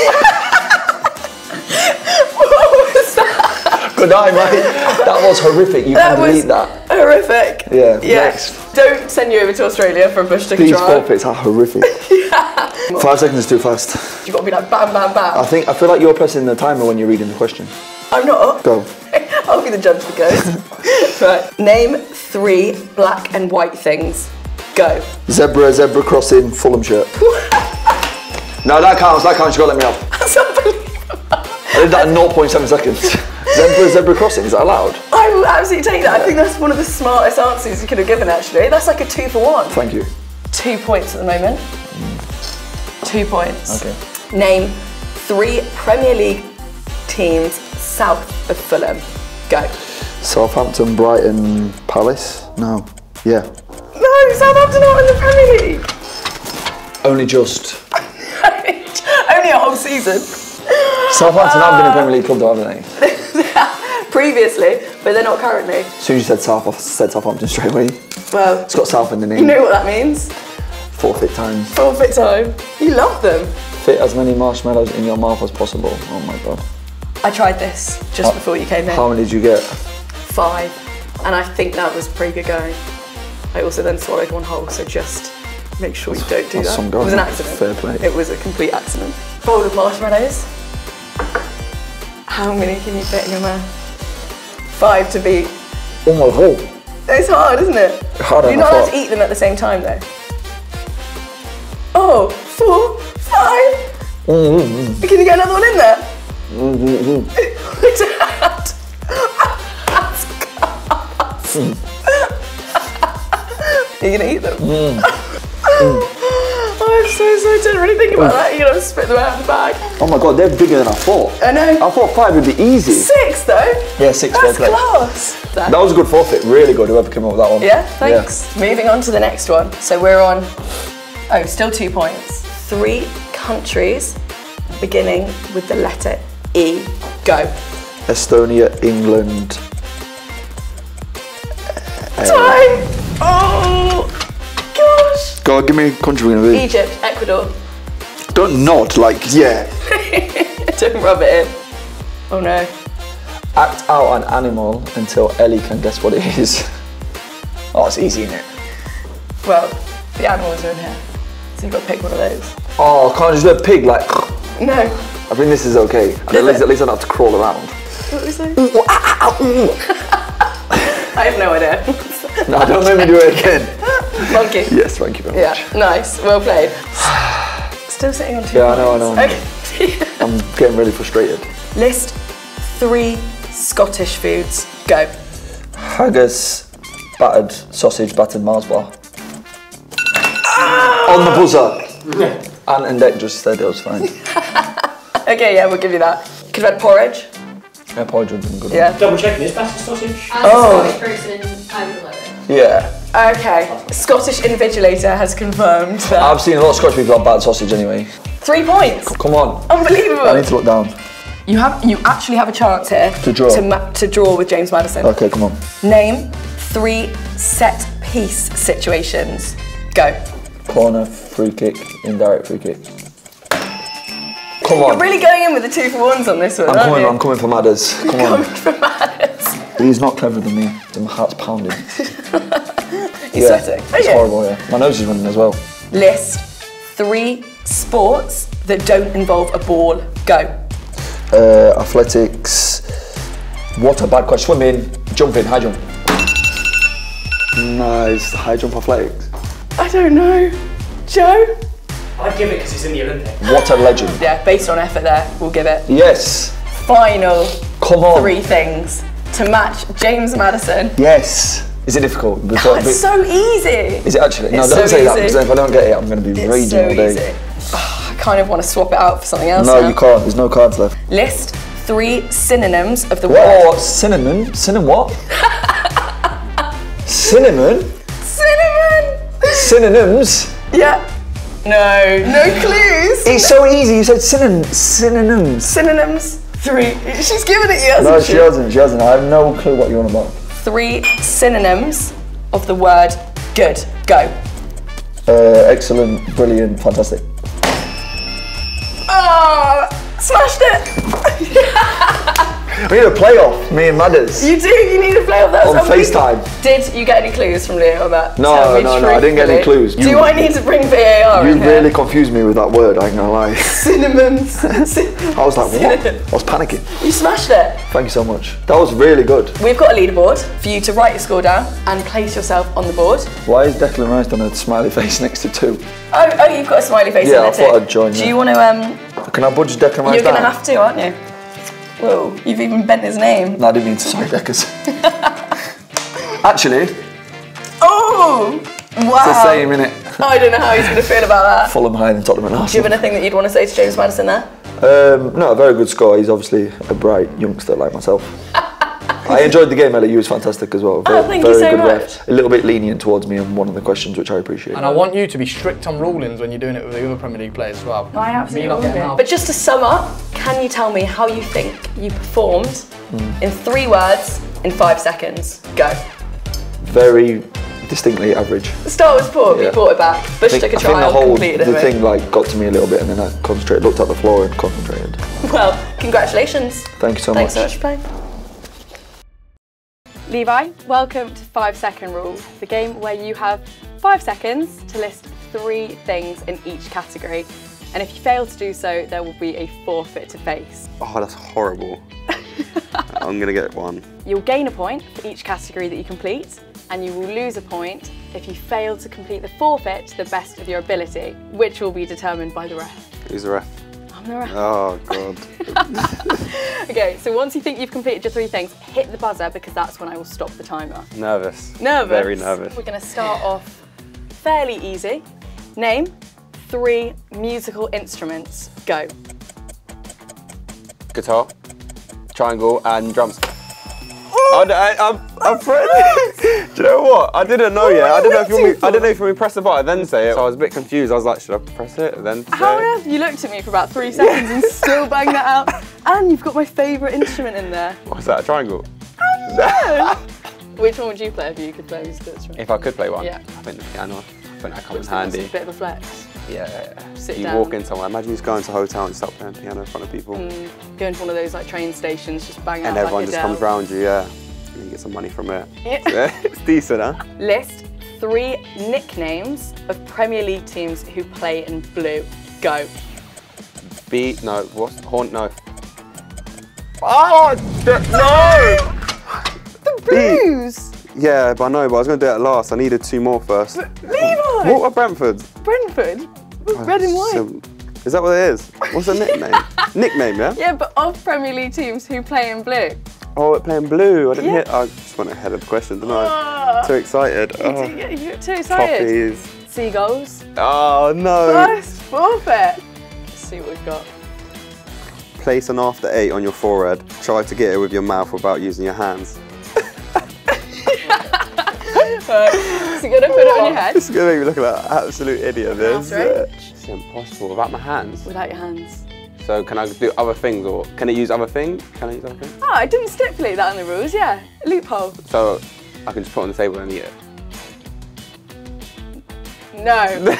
What was that? Good eye, mate. That was horrific. You can delete that. Horrific. Yeah. Yes. Next. Don't send you over to Australia for a bush to These try. forfeits are horrific. Yeah. 5 seconds is too fast. You've got to be like bam, bam, bam. I feel like you're pressing the timer when you're reading the question. I'm not. Go. I'll be the judge that goes. Right. Name 3 black and white things. Go. Zebra crossing, Fulham shirt. No, that counts. You got to let me off. That's unbelievable. I did that in 0.7 seconds. Zebra crossing, is that allowed? I will absolutely take that. I think that's one of the smartest answers you could have given, actually. That's like a 2 for 1. Thank you. 2 points at the moment. 2 points. Okay. Name 3 Premier League teams south of Fulham. Go. Southampton, Brighton, Palace? No. Yeah. No, Southampton aren't in the Premier League. Only just. Only a whole season. Southampton have been a Premier League club though, haven't they? Previously, but they're not currently. As soon as you said South, I said Southampton straight away. Well, It's got South in the name. you know what that means. Forfeit time. Forfeit time. You love them. Fit as many marshmallows in your mouth as possible. Oh my god. I tried this just before you came in. How many did you get? 5, and I think that was pretty good going. I also then swallowed one whole, so just make sure you don't do That's that. some It was an guy. accident. Fair play. It was a complete accident. Bowl of marshmallows. How many can you fit in your mouth? 5 to beat. Oh my god. It's hard, isn't it? Harder You're than I not allowed thought. to eat them at the same time, though. Oh, 4, 5. Can you get another one in there? Dad. Are you gonna eat them? Oh, I'm so excited. I didn't really think about that. You're gonna spit them out of the bag. Oh my god, they're bigger than I thought. I know. I thought 5 would be easy. 6 though. Yeah, 6 fair That's play. class. That was a good forfeit, really good, whoever came up with that one. Yeah, thanks. Moving on to the next one. So we're on, still 2 points. 3 countries beginning with the letter E. Go. Estonia, England. Time! Oh, gosh. Go on, give me a country we're gonna be. Egypt, Ecuador. Don't nod, like, yeah. Don't rub it in. Oh no. Act out an animal until Ellie can guess what it is. Oh, it's easy, isn't it? Well, the animals are in here. So you've got to pick one of those. Oh, can't I just do a pig, like... No. I think this is okay. And at least I don't have to crawl around. What was it? I have no idea. No, don't make me do it again. Monkey. Yes, thank you very much. Yeah, nice. Well played. Still sitting on 2 Yeah, points. I know. Okay. I'm getting really frustrated. List 3 Scottish foods. Go. Haggis, battered sausage, battered Mars bar. On the buzzer. Ant and Deck just said it was fine. Okay, yeah, we'll give you that. Could have had porridge. Yeah, porridge would have been good. Yeah. Double checking, is battered sausage? As a Scottish person, I would love it. Yeah. Okay. Scottish Invigilator has confirmed that. I've seen a lot of Scottish people have battered sausage anyway. 3 points. Come on. Unbelievable. I need to look down. You actually have a chance here To draw. to draw with James Maddison. Okay, come on. Name 3 set piece situations. Go. Corner, free kick, indirect free kick. Come on. You're really going in with the 2 for 1s on this one, aren't you? I'm coming for Madders. Come on. Coming for Maddison. He's not cleverer than me. My heart's pounding. He's sweating. It's horrible, yeah. My nose is running as well. List 3 sports that don't involve a ball. Go. Athletics. What a bad question. Swimming, jumping, high jump. Nice. High jump athletics. I don't know. Joe? I'd give it because it's in the Olympics. What a legend. Yeah, based on effort there, we'll give it. Yes. Final Come on. 3 things to match James Maddison. Yes. Is it difficult? It's so easy. Is it actually? No, It's don't so say that, easy. because if I don't get it, I'm going to be It's raging so all day. easy. Oh, I kind of want to swap it out for something else No, now. you can't. There's no cards left. List 3 synonyms of the Whoa, word. cinnamon? Cinnamon what? Cinnamon? Cinnamon! Synonyms? Yeah. No clues. It's so easy. You said synonyms. Synonyms. 3. She's given it you, hasn't No, she? she hasn't. I have no clue what you're on about. 3 synonyms of the word good. Go. Excellent, brilliant, fantastic. Oh, smashed it. We need a playoff, me and Madders. You do, you need to play off that. On FaceTime. Did you get any clues from Leo on that? No, Tell me no, I didn't get any truthfully. clues. Do I need to bring VAR You in here? really confused me with that word, I ain't gonna lie. Synonyms. I was like, what? I was panicking. You smashed it. Thank you so much. That was really good. We've got a leaderboard for you to write your score down and place yourself on the board. Why is Declan Rice done a smiley face next to 2? Oh, you've got a smiley face Yeah, in there I thought too. I'd join Do you. you want to, Can I budge Declan Rice you're down? going to have to, aren't you? Whoa, you've even bent his name. No, I didn't mean to, sorry, Deckers. Actually, it's Oh, wow. the same, innit? I don't know how he's going to feel about that. Fulham higher than Tottenham and Do you Arsenal. have anything that you'd want to say to James Maddison there? No, a very good score. He's obviously a bright youngster like myself. I enjoyed the game, Ellie. You was fantastic as well. Thank you so much. Ref. A little bit lenient towards me on one of the questions, which I appreciate. And I want you to be strict on rulings when you're doing it with the other Premier League players as well. I absolutely will be. But just to sum up, can you tell me how you think you performed in 3 words in 5 seconds? Go. Very distinctly average. The start was poor, but you brought it back. Bush took a trial, completed it. The thing like got to me a little bit, and then I concentrated, looked at the floor and concentrated. Well, congratulations. Thank you so much. Thanks so much for playing. Levi, welcome to 5 Second Rule, the game where you have 5 seconds to list 3 things in each category. And if you fail to do so, there will be a forfeit to face. Oh, that's horrible. I'm gonna get 1. You'll gain a point for each category that you complete, and you will lose a point if you fail to complete the forfeit to the best of your ability, which will be determined by the ref. Who's the ref? I'm the ref. Oh, God. Okay, so once you think you've completed your 3 things, hit the buzzer because that's when I will stop the timer. Nervous. Nervous? Very nervous. We're gonna start off fairly easy. Name 3 musical instruments. Go. Guitar, triangle, and drums. I'm afraid. Do you know what? I didn't know yet. I didn't know if you want me to press the button and then say it. So I was a bit confused. I was like, should I press it and then say How on earth? You looked at me for about 3 seconds and still banged that out. And you've got my favourite instrument in there. What's that, a triangle? Which one would you play if you could play a musical instrument? If I could play one? Yeah. I think the piano. I think that comes in That's handy. a bit of a flex. Yeah. Sit you down. walk in somewhere. Imagine you just go into a hotel and start playing piano in front of people. Go into one of those like train stations, just bang out And everyone like just comes round you, yeah. And you get some money from it. Yeah. It's decent, huh? List 3 nicknames of Premier League teams who play in blue. Go. Horn, no. Oh, no! The Blues! Yeah, but I know, but I was going to do it last. I needed 2 more first. Levi! What were Brentford? Brentford? Red and white. Is that what it is? What's the nickname? Nickname, yeah? Yeah, but of Premier League teams who play in blue. Oh, we're playing blue. I didn't hear. I just went ahead of the question, didn't I? Too excited. You get too excited. Poppies. Seagulls. Oh, no. First forfeit. Let's see what we've got. Place an after 8 on your forehead. Try to get it with your mouth without using your hands. So you're going to put it on your head? This is going to make me look like an absolute idiot, this. Right? It's impossible. Without my hands? Without your hands. So can I do other things, or can it use other things? Can I use other things? Oh, I didn't stipulate that in the rules, yeah. Loophole. So I can just put it on the table and eat it? No.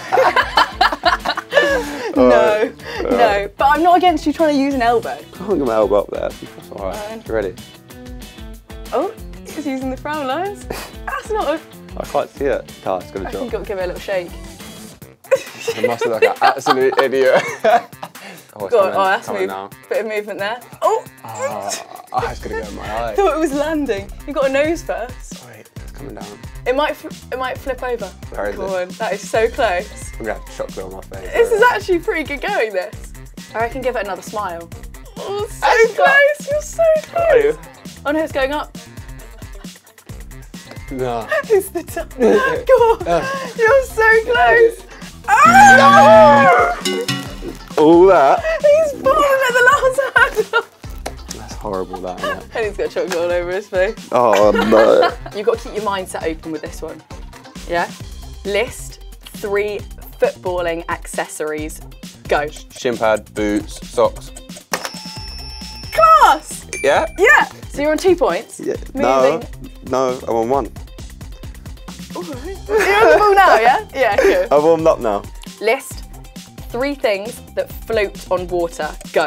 No. But I'm not against you trying to use an elbow. I can't get my elbow up there. That's all right. You ready? Oh, he's using the frown lines. That's not a... I can't see it. Oh, it's going to drop. You've got to give it a little shake. I must look like an absolute idiot. Oh, Go on, that's coming now. Bit of movement there. Oh! It's going to go in my eye. I thought it was landing. You got a nose first. Wait, it's coming down. It might flip over. Where is Come it? on, that is so close. I'm going to have chocolate on my face. This is actually pretty good going, this. I reckon give it another smile. Oh, so close, you're so close. Oh no, it's going up. No. It's the top. God, you're so close. All that? He's fallen at the last hurdle. That's horrible, that, isn't it? And he's got chocolate all over his face. Oh, no. You've got to keep your mindset open with this one. Yeah? List 3 footballing accessories. Go. Shin pad, boots, socks. Class! Yeah? Yeah! So you're on 2 points. Yeah. Moving. No, I'm on 1. Alright. You're on the ball now, yeah? Yeah, cool. I've warmed up now. List 3 things that float on water. Go.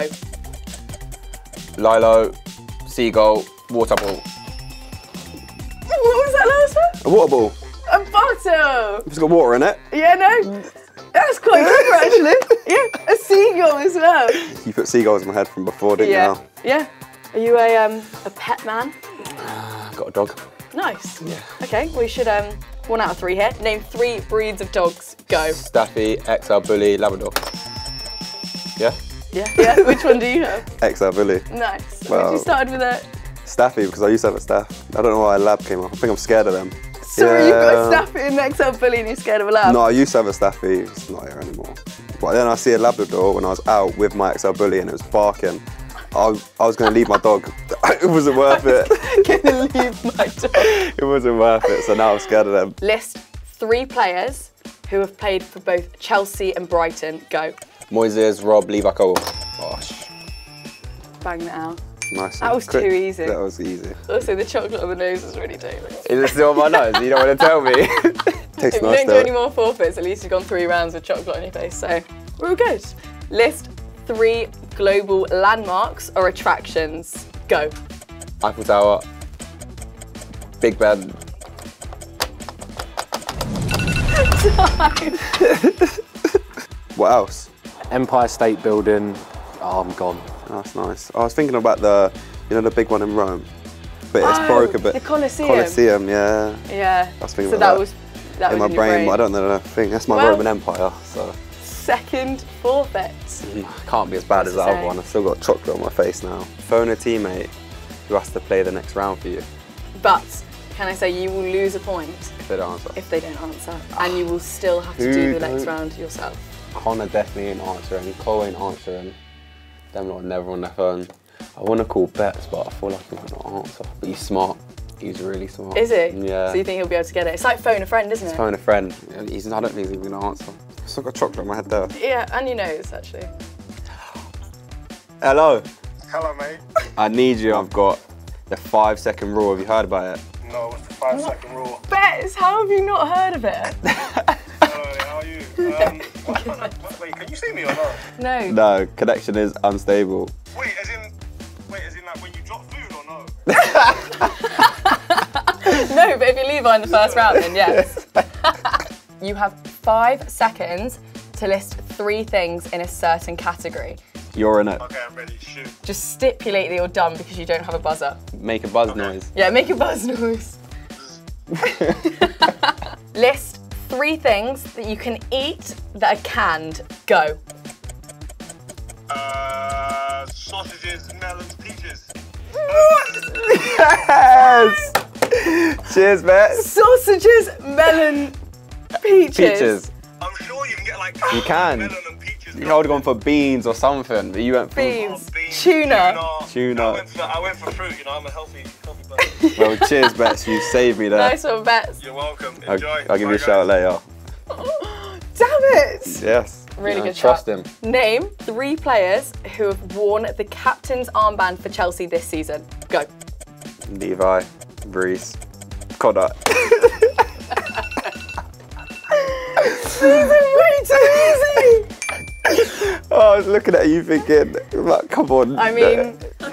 Lilo, seagull, water ball. What was that last one? A water ball. A bottle! It's got water in it. Yeah, no. That's quite clever, actually. Yeah, a seagull as well. You put seagulls in my head from before, didn't you? Yeah. Are you a pet man? Got a dog. Nice. Yeah. Okay, we should 1 out of 3 here. Name 3 breeds of dogs. Go. Staffy, XL Bully, Labrador. Yeah? Yeah. Which one do you have? XL Bully. Nice. Well, You started with a... Staffy, because I used to have a staff. I don't know why a lab came up. I think I'm scared of them. Sorry, you've got a Staffy and an XL Bully and you're scared of a lab? No, I used to have a Staffy. It's not here anymore. But then I see a Labrador when I was out with my XL bully and it was barking. I was going to leave my dog. It wasn't worth it. Gonna leave my dog. It wasn't worth it, so now I'm scared of them. List 3 players who have played for both Chelsea and Brighton. Go. Moises, Rob, Levi Colwill. Gosh. Bang that out. Nice. That was too easy. That was easy. Also, the chocolate on the nose is really tasty. Is it still on my nose? You don't want to tell me? Tastes If nice you don't do any more forfeits, at least you've gone 3 rounds with chocolate on your face, so we're all good. List 3 global landmarks or attractions. Go. Eiffel Tower. Big Ben. Time. What else? Empire State Building. Oh, I'm gone. That's nice. I was thinking about the big one in Rome, but it's broke a bit. The Colosseum. Colosseum, yeah. Yeah. I was thinking so about that was in my your brain, but I don't know the thing. That's my Roman Empire, so. Second forfeit. Can't be as bad as that other say? one. I've still got chocolate on my face now. Phone a teammate who has to play the next round for you. But can I say you will lose a point If they don't answer. if they don't answer, and you will still have to do the next round yourself. Connor definitely ain't answering. Cole ain't answering. Them lot are never on their phone. I want to call Betts, but I feel like he might not answer. But he's smart. He's really smart. Is he? Yeah. So you think he'll be able to get it? It's like phone a friend, isn't it? Phone a friend. I don't think he's even going to answer. I've still got chocolate on my head there. Yeah, and your nose, actually. Hello. Hello, mate. I need you. I've got the 5-second rule. Have you heard about it? No, what's the 5-second rule? Betts, how have you not heard of it? Hello, how are you? Wait, can you see me or not? No. No, connection is unstable. Wait, as in like when you drop food or no? No, but if you Levi in the first round, then yes. You have 5 seconds to list 3 things in a certain category. You're in it. Okay, I'm ready. Shoot. Just stipulate that you're done because you don't have a buzzer. Make a buzz noise. Yeah, make a buzz noise. List 3 things that you can eat that are canned. Go. Sausages, melons, peaches. Yes! Cheers, Betts. Sausages, melon, peaches. Peaches. I'm sure you can get like You can. melon and peaches. You would have gone for beans or something, but you went for Beans. Beans, Tuna. Tuna. I went for fruit, you know, I'm a healthy person. Well, cheers, Betts. You saved me there. Nice one, Betts. You're welcome. Enjoy. I'll give you a shout later. Damn it! Yes. Really good Trust shot. him. Name 3 players who have worn the captain's armband for Chelsea this season. Go. Levi, Breeze, Connor. These are way too easy! Oh, I was looking at you thinking, like, come on. I mean,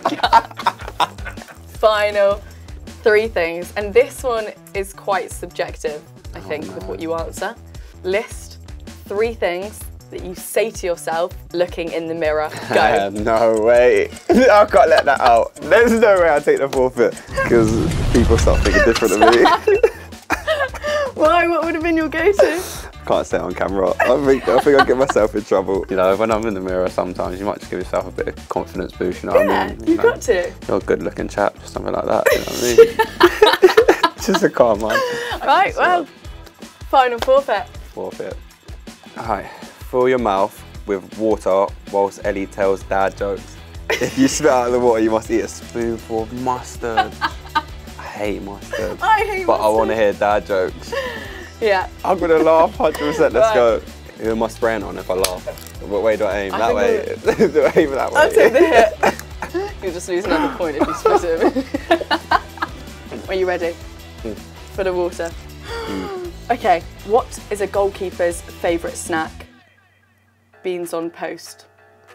final 3 things. And this one is quite subjective, I think, with what you answer. List 3 things that you say to yourself looking in the mirror. Go. No way. I can't let that out. There's no way I take the forfeit because people start thinking different of me. Why? What would have been your go-to? Can't say it on camera. I think I'll get myself in trouble. You know, when I'm in the mirror sometimes, you might just give yourself a bit of confidence boost, you know what I mean? You've got to. You're a good looking chap, or something like that, you know what I mean? Just a calm man. Right, well, final forfeit. Forfeit. Alright, fill your mouth with water whilst Ellie tells dad jokes. If you spit out of the water, you must eat a spoonful of mustard. I hate mustard. I hate but mustard. I want to hear dad jokes. Yeah. I'm gonna laugh 100%. Let's Right. go. Who am I spraying on if I laugh? What way do I aim? I That think way. Do I aim that way? I'll take the hit. You'll just lose another point if you spit him. Are you ready for the water? Okay, what is a goalkeeper's favourite snack? Beans on post.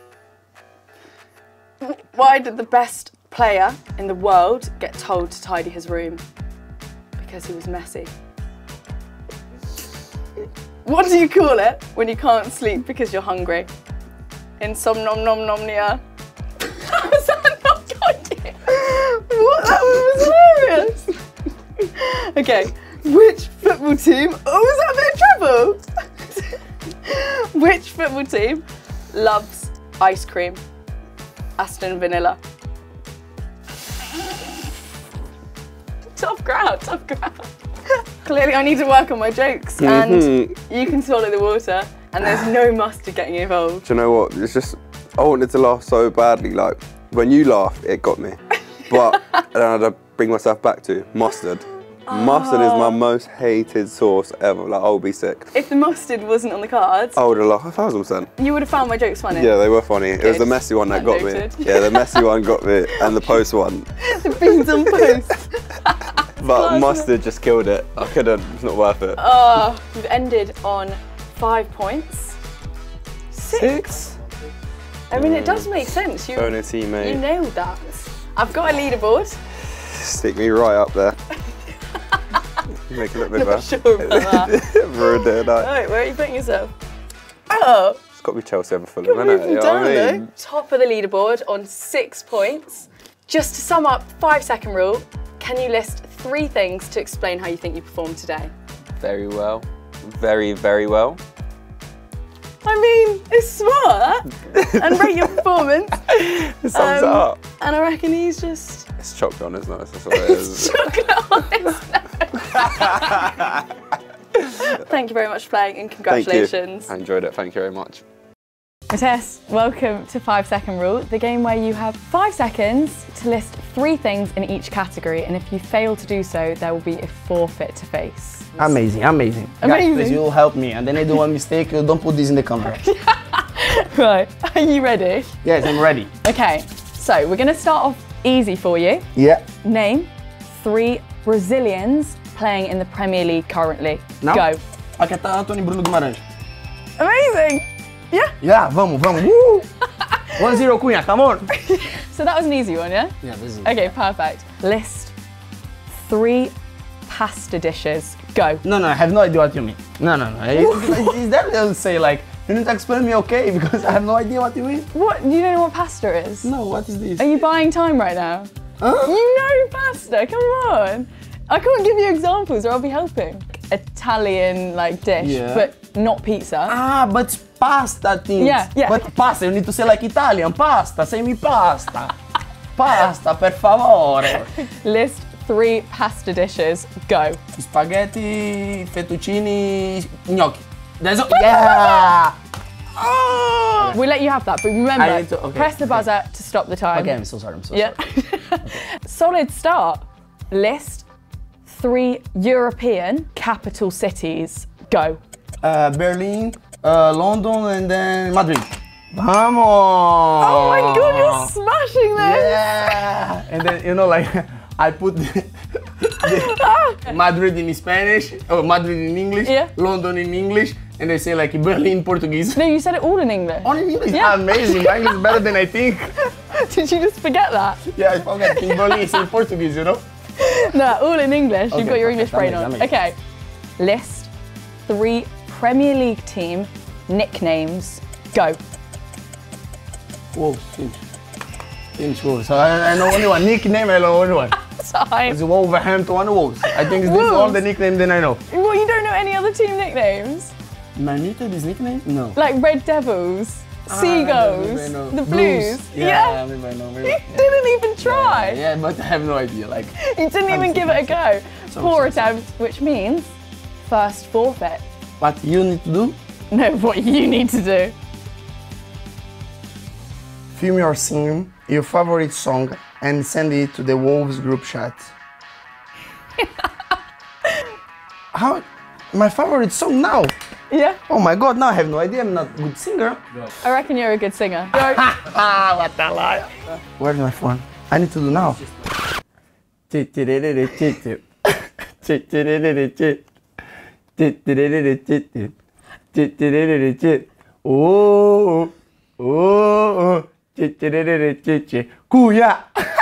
Why did the best player in the world get told to tidy his room? Because he was messy. What do you call it when you can't sleep because you're hungry? Insomnomnomnia. How was that not goddamn? What? That was hilarious. Okay, which football team? Oh, was that a bit of trouble? Which football team loves ice cream? Aston Vanilla. Tough crowd, tough crowd. Clearly I need to work on my jokes and you can swallow the water and there's no mustard getting involved. Do you know what? It's just, I wanted to laugh so badly. Like, when you laugh, it got me. But then I had to bring myself back to mustard. Mustard is my most hated sauce ever. Like, I'll be sick. If the mustard wasn't on the cards, I would have laughed 1,000%. You would have found my jokes funny. Yeah, they were funny. Good. It was the messy one that got me. Yeah, the messy one got me, and the post one. The beans on post. But mustard just killed it. I couldn't. It's not worth it. Oh, you've ended on 5 points. 6. I mean, it does make sense. You nailed that. I've got a leaderboard. Stick me right up there. Make it look a bit better. Sure about that. Ruined it, Right, where are you putting yourself? Oh. It's got to be Chelsea over Fulham, isn't it? You know what I mean? Top of the leaderboard on 6 points. Just to sum up, 5-second rule. Can you list 3 things to explain how you think you performed today? Very well. Very, very well. I mean, it's smart. And rate your performance. It sums it up. And I reckon he's just... It's chocolate on his nose, that's what it is. It's chocolate on his nose. Thank you very much for playing and congratulations. Thank you. I enjoyed it, thank you very much. Matheus, welcome to 5-second rule, the game where you have 5 seconds to list 3 things in each category, and if you fail to do so, there will be a forfeit to face. Amazing, amazing. Amazing. Guys, please, you'll help me, and then I do one mistake, you don't put this in the camera. Right, are you ready? Yes, I'm ready. Okay, so we're going to start off easy for you. Yeah. Name 3 Brazilians playing in the Premier League currently. Now? Go. Aqui tá Antônio Bruno Guimarães. Amazing. Yeah? Yeah, vamos. 1-0 Cunha, come on. So that was an easy one, yeah? Yeah, this is Okay, perfect. List 3 pasta dishes. Go. No, I have no idea what you mean. No. Is that they'll say like, you need to explain me, okay? Because I have no idea what you mean. What? You don't know what pasta is? No, what is this? Are you buying time right now? Huh? You know pasta, come on. I can't give you examples or I'll be helping. Italian like dish, but not pizza. Ah, but pasta things. Yeah. But pasta, you need to say like Italian. Pasta, say me pasta. Pasta, per favore. List 3 pasta dishes. Go. Spaghetti, fettuccine, gnocchi. Yeah! Oh! We'll let you have that, but remember, press the buzzer okay. to stop the time. Okay, I'm so sorry, Okay. Solid start. List 3 European capital cities. Go. Berlin, London, and then Madrid. Vamos! Oh my god, you're smashing this! Yeah! And then, you know, like, I put Madrid in Spanish, or Madrid in English, London in English, and they say like Berlin in Portuguese. No, you said it all in English. All in English? Yeah. Amazing, my English is better than I think. Did you just forget that? Yeah, I forgot. In Berlin it's in Portuguese, you know? No, all in English. Okay, You've got your English brain on. amazing. Okay. List 3 Premier League team nicknames. Go. Whoa, Teams Wolves. So I know only one nickname, I know only one. Time. It's Wolverhampton and Wolves. I think this is all the nickname that I know. Well, you don't know any other team nicknames? Man United is nickname? No. Like Red Devils, Seagulls, the Blues. Yeah, maybe I know. You didn't even try. Yeah, but I have no idea. Like, you didn't even give it a go. Poor attempt, which means first forfeit. What you need to do? No, what you need to do. Film or sing your favorite song and send it to the Wolves group chat. How? My favorite song now? Yeah. Oh my god, now I have no idea. I'm not a good singer. I reckon you're a good singer. What a lie. Where's my phone? I need to do now. Oh. Cunha.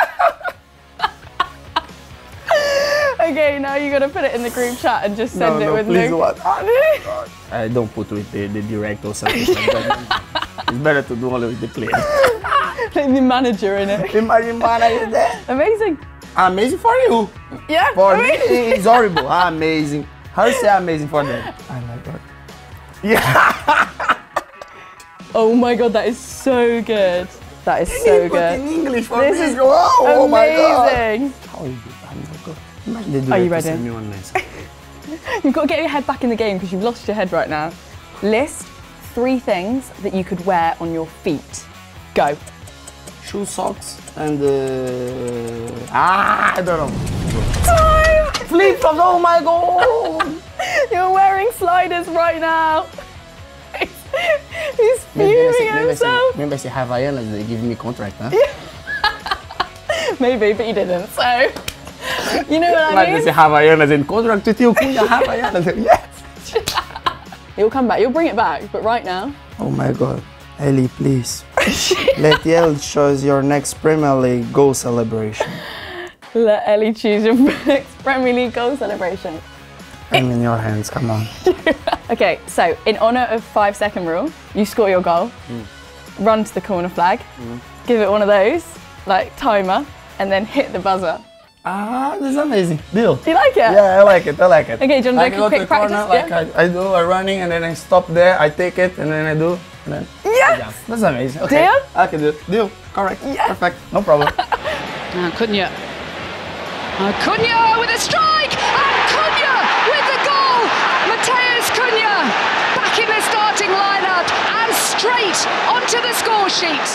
Okay, now you gotta put it in the group chat and just send it with please me. What? I don't put with the director or something like that. It's better to do only with the player. Like the manager in it. Imagine manager there. Amazing. Amazing for you. Yeah. For me, it's horrible. Amazing. How do you say amazing for them? Oh my god. Yeah. Oh my god, that is so good. That is so good. In English for this me. is oh my god. amazing. How is it? Oh my god. Imagine Are you ready? Me on this. You've got to get your head back in the game because you've lost your head right now. List 3 things that you could wear on your feet. Go. Shoes, socks, and I don't know. Time! Flip-flops, oh my god! You're wearing sliders right now. He's fuming himself. Maybe I say Havaianas, they give me contract, huh? Maybe, but you didn't, so... You know what I mean? Like they say Havaianas in contract with you, Cunha, Havaianas, yes! You'll come back, you'll bring it back, but right now... Oh my god. Ellie, please. Let Ellie choose your next Premier League goal celebration. Let Ellie choose your next Premier League goal celebration. I'm in your hands, come on. Okay, so in honour of 5-second rule, you score your goal, run to the corner flag, give it one of those, like timer, and then hit the buzzer. Ah, this is amazing. Deal. Do you like it? Yeah, I like it, I like it. Okay, do you want to do a quick practice? Corner, like I do a running and then I stop there, I take it and then I do, and then... Yes! That's amazing. Okay. Deal? I can do it. Deal. Correct. Yes. Perfect. No problem. Cunha. Cunha with a strike! And Cunha with the goal! Matheus Cunha back in the starting lineup and straight onto the score sheet.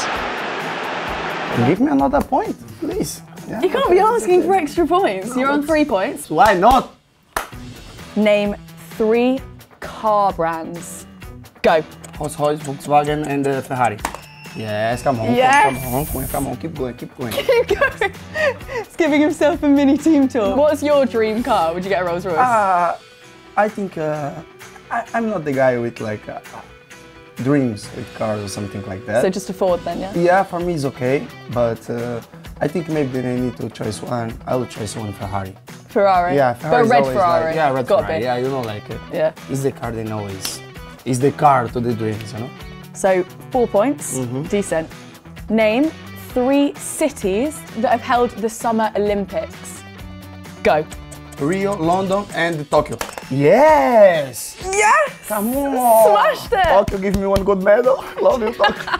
Give me another point, please. Yeah, You can't be asking for extra points. You're on 3 points. Why not? Name 3 car brands. Go. Rolls-Royce, Volkswagen, and Ferrari. Yes, come on. Yes. Come on, keep going, keep going. Keep going. He's giving himself a mini team tour. What's your dream car? Would you get a Rolls Royce? I think I'm not the guy with like dreams with cars or something like that. So just a Ford then, yeah? Yeah, for me it's okay, but I think maybe I need to choose one. I will choose one Ferrari. Ferrari? Yeah, But Ferrari. a red Ferrari? Like, yeah, red Gotta Ferrari. be. Yeah, you know, like Yeah. it's the car they know is the car to the dreams, you know. So 4 points, decent. Name 3 cities that have held the Summer Olympics. Go. Rio, London, and Tokyo. Yes! Yes! Come on! Smashed it! Tokyo, give me one good medal. Love you, Tokyo.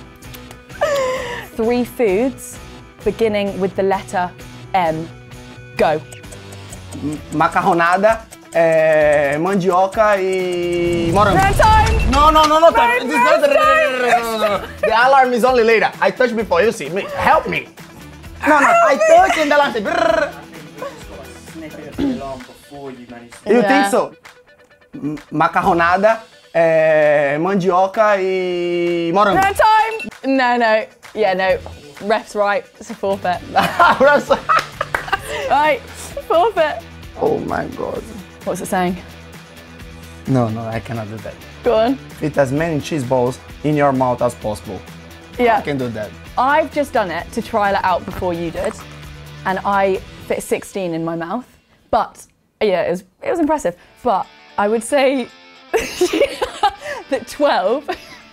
3 foods beginning with the letter M. Go. Macarronada, mandioca e morango. No time! No, time. No, No. The alarm is only later. I touch before you see me. Help me. No, I touch and the alarm says brrr. You think so? Macarronada, mandioca e morango. No time! No. Yeah, no. Ref's right. It's a forfeit. Right, forfeit. Oh my god. What's it saying? No, I cannot do that. Go on. Fit as many cheese balls in your mouth as possible. Yeah. I can do that. I've just done it to trial it out before you did, and I fit 16 in my mouth. But yeah, it was impressive. But I would say that 12.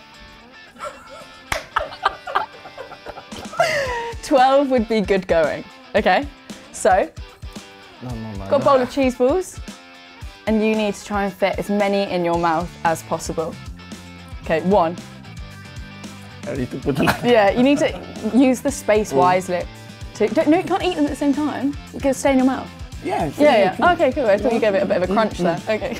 12 would be good going. Okay. So. Got a bowl of cheese balls, and you need to try and fit as many in your mouth as possible. Okay, 1. I need to put another. Yeah, you need to use the space wisely. No, you can't eat them at the same time. You can stay in your mouth. Yeah. Yeah. Okay, cool. I thought you gave it a bit of a crunch there. Okay.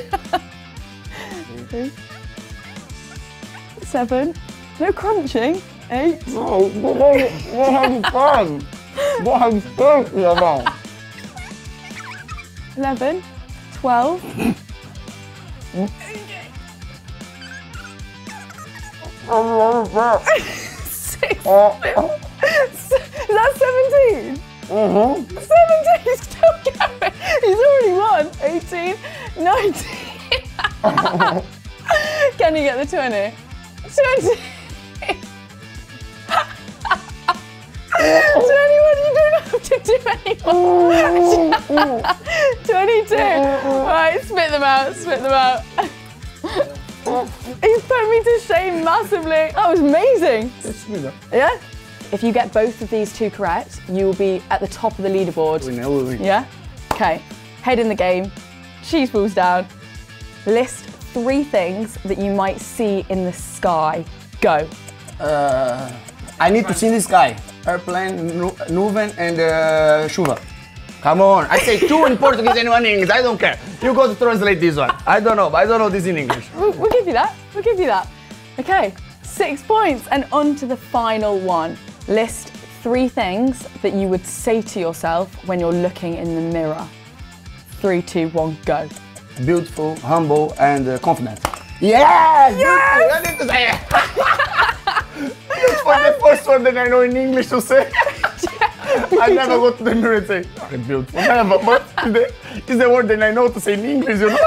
7. No crunching. 8. No, what have you done? What have you done? 11. 12. 16. Is that 17? 17, he's still going. He's already won. 18, 19. Can you get the 20? 20. 21, you don't have to do anymore. 22. Right, spit them out. He's put me to shame massively. That was amazing. Yeah? If you get both of these 2 correct, you will be at the top of the leaderboard. Yeah? Okay. Head in the game. Cheese balls down. List 3 things that you might see in the sky. Go. I need to see the sky. Airplane, nuvem, and chuva. Come on, I say 2 in Portuguese and 1 in English, I don't care. You go to translate this one. I don't know this in English. We'll give you that, we'll give you that. Okay, 6 points, and on to the final one. List 3 things that you would say to yourself when you're looking in the mirror. 3, 2, 1, go. Beautiful, humble, and confident. Yeah! Yes! I need to say it. That's for the first one that I know in English to say. I never go to the mirror and say, "I'm beautiful." Never, but it's the word that I know to say in English, you know?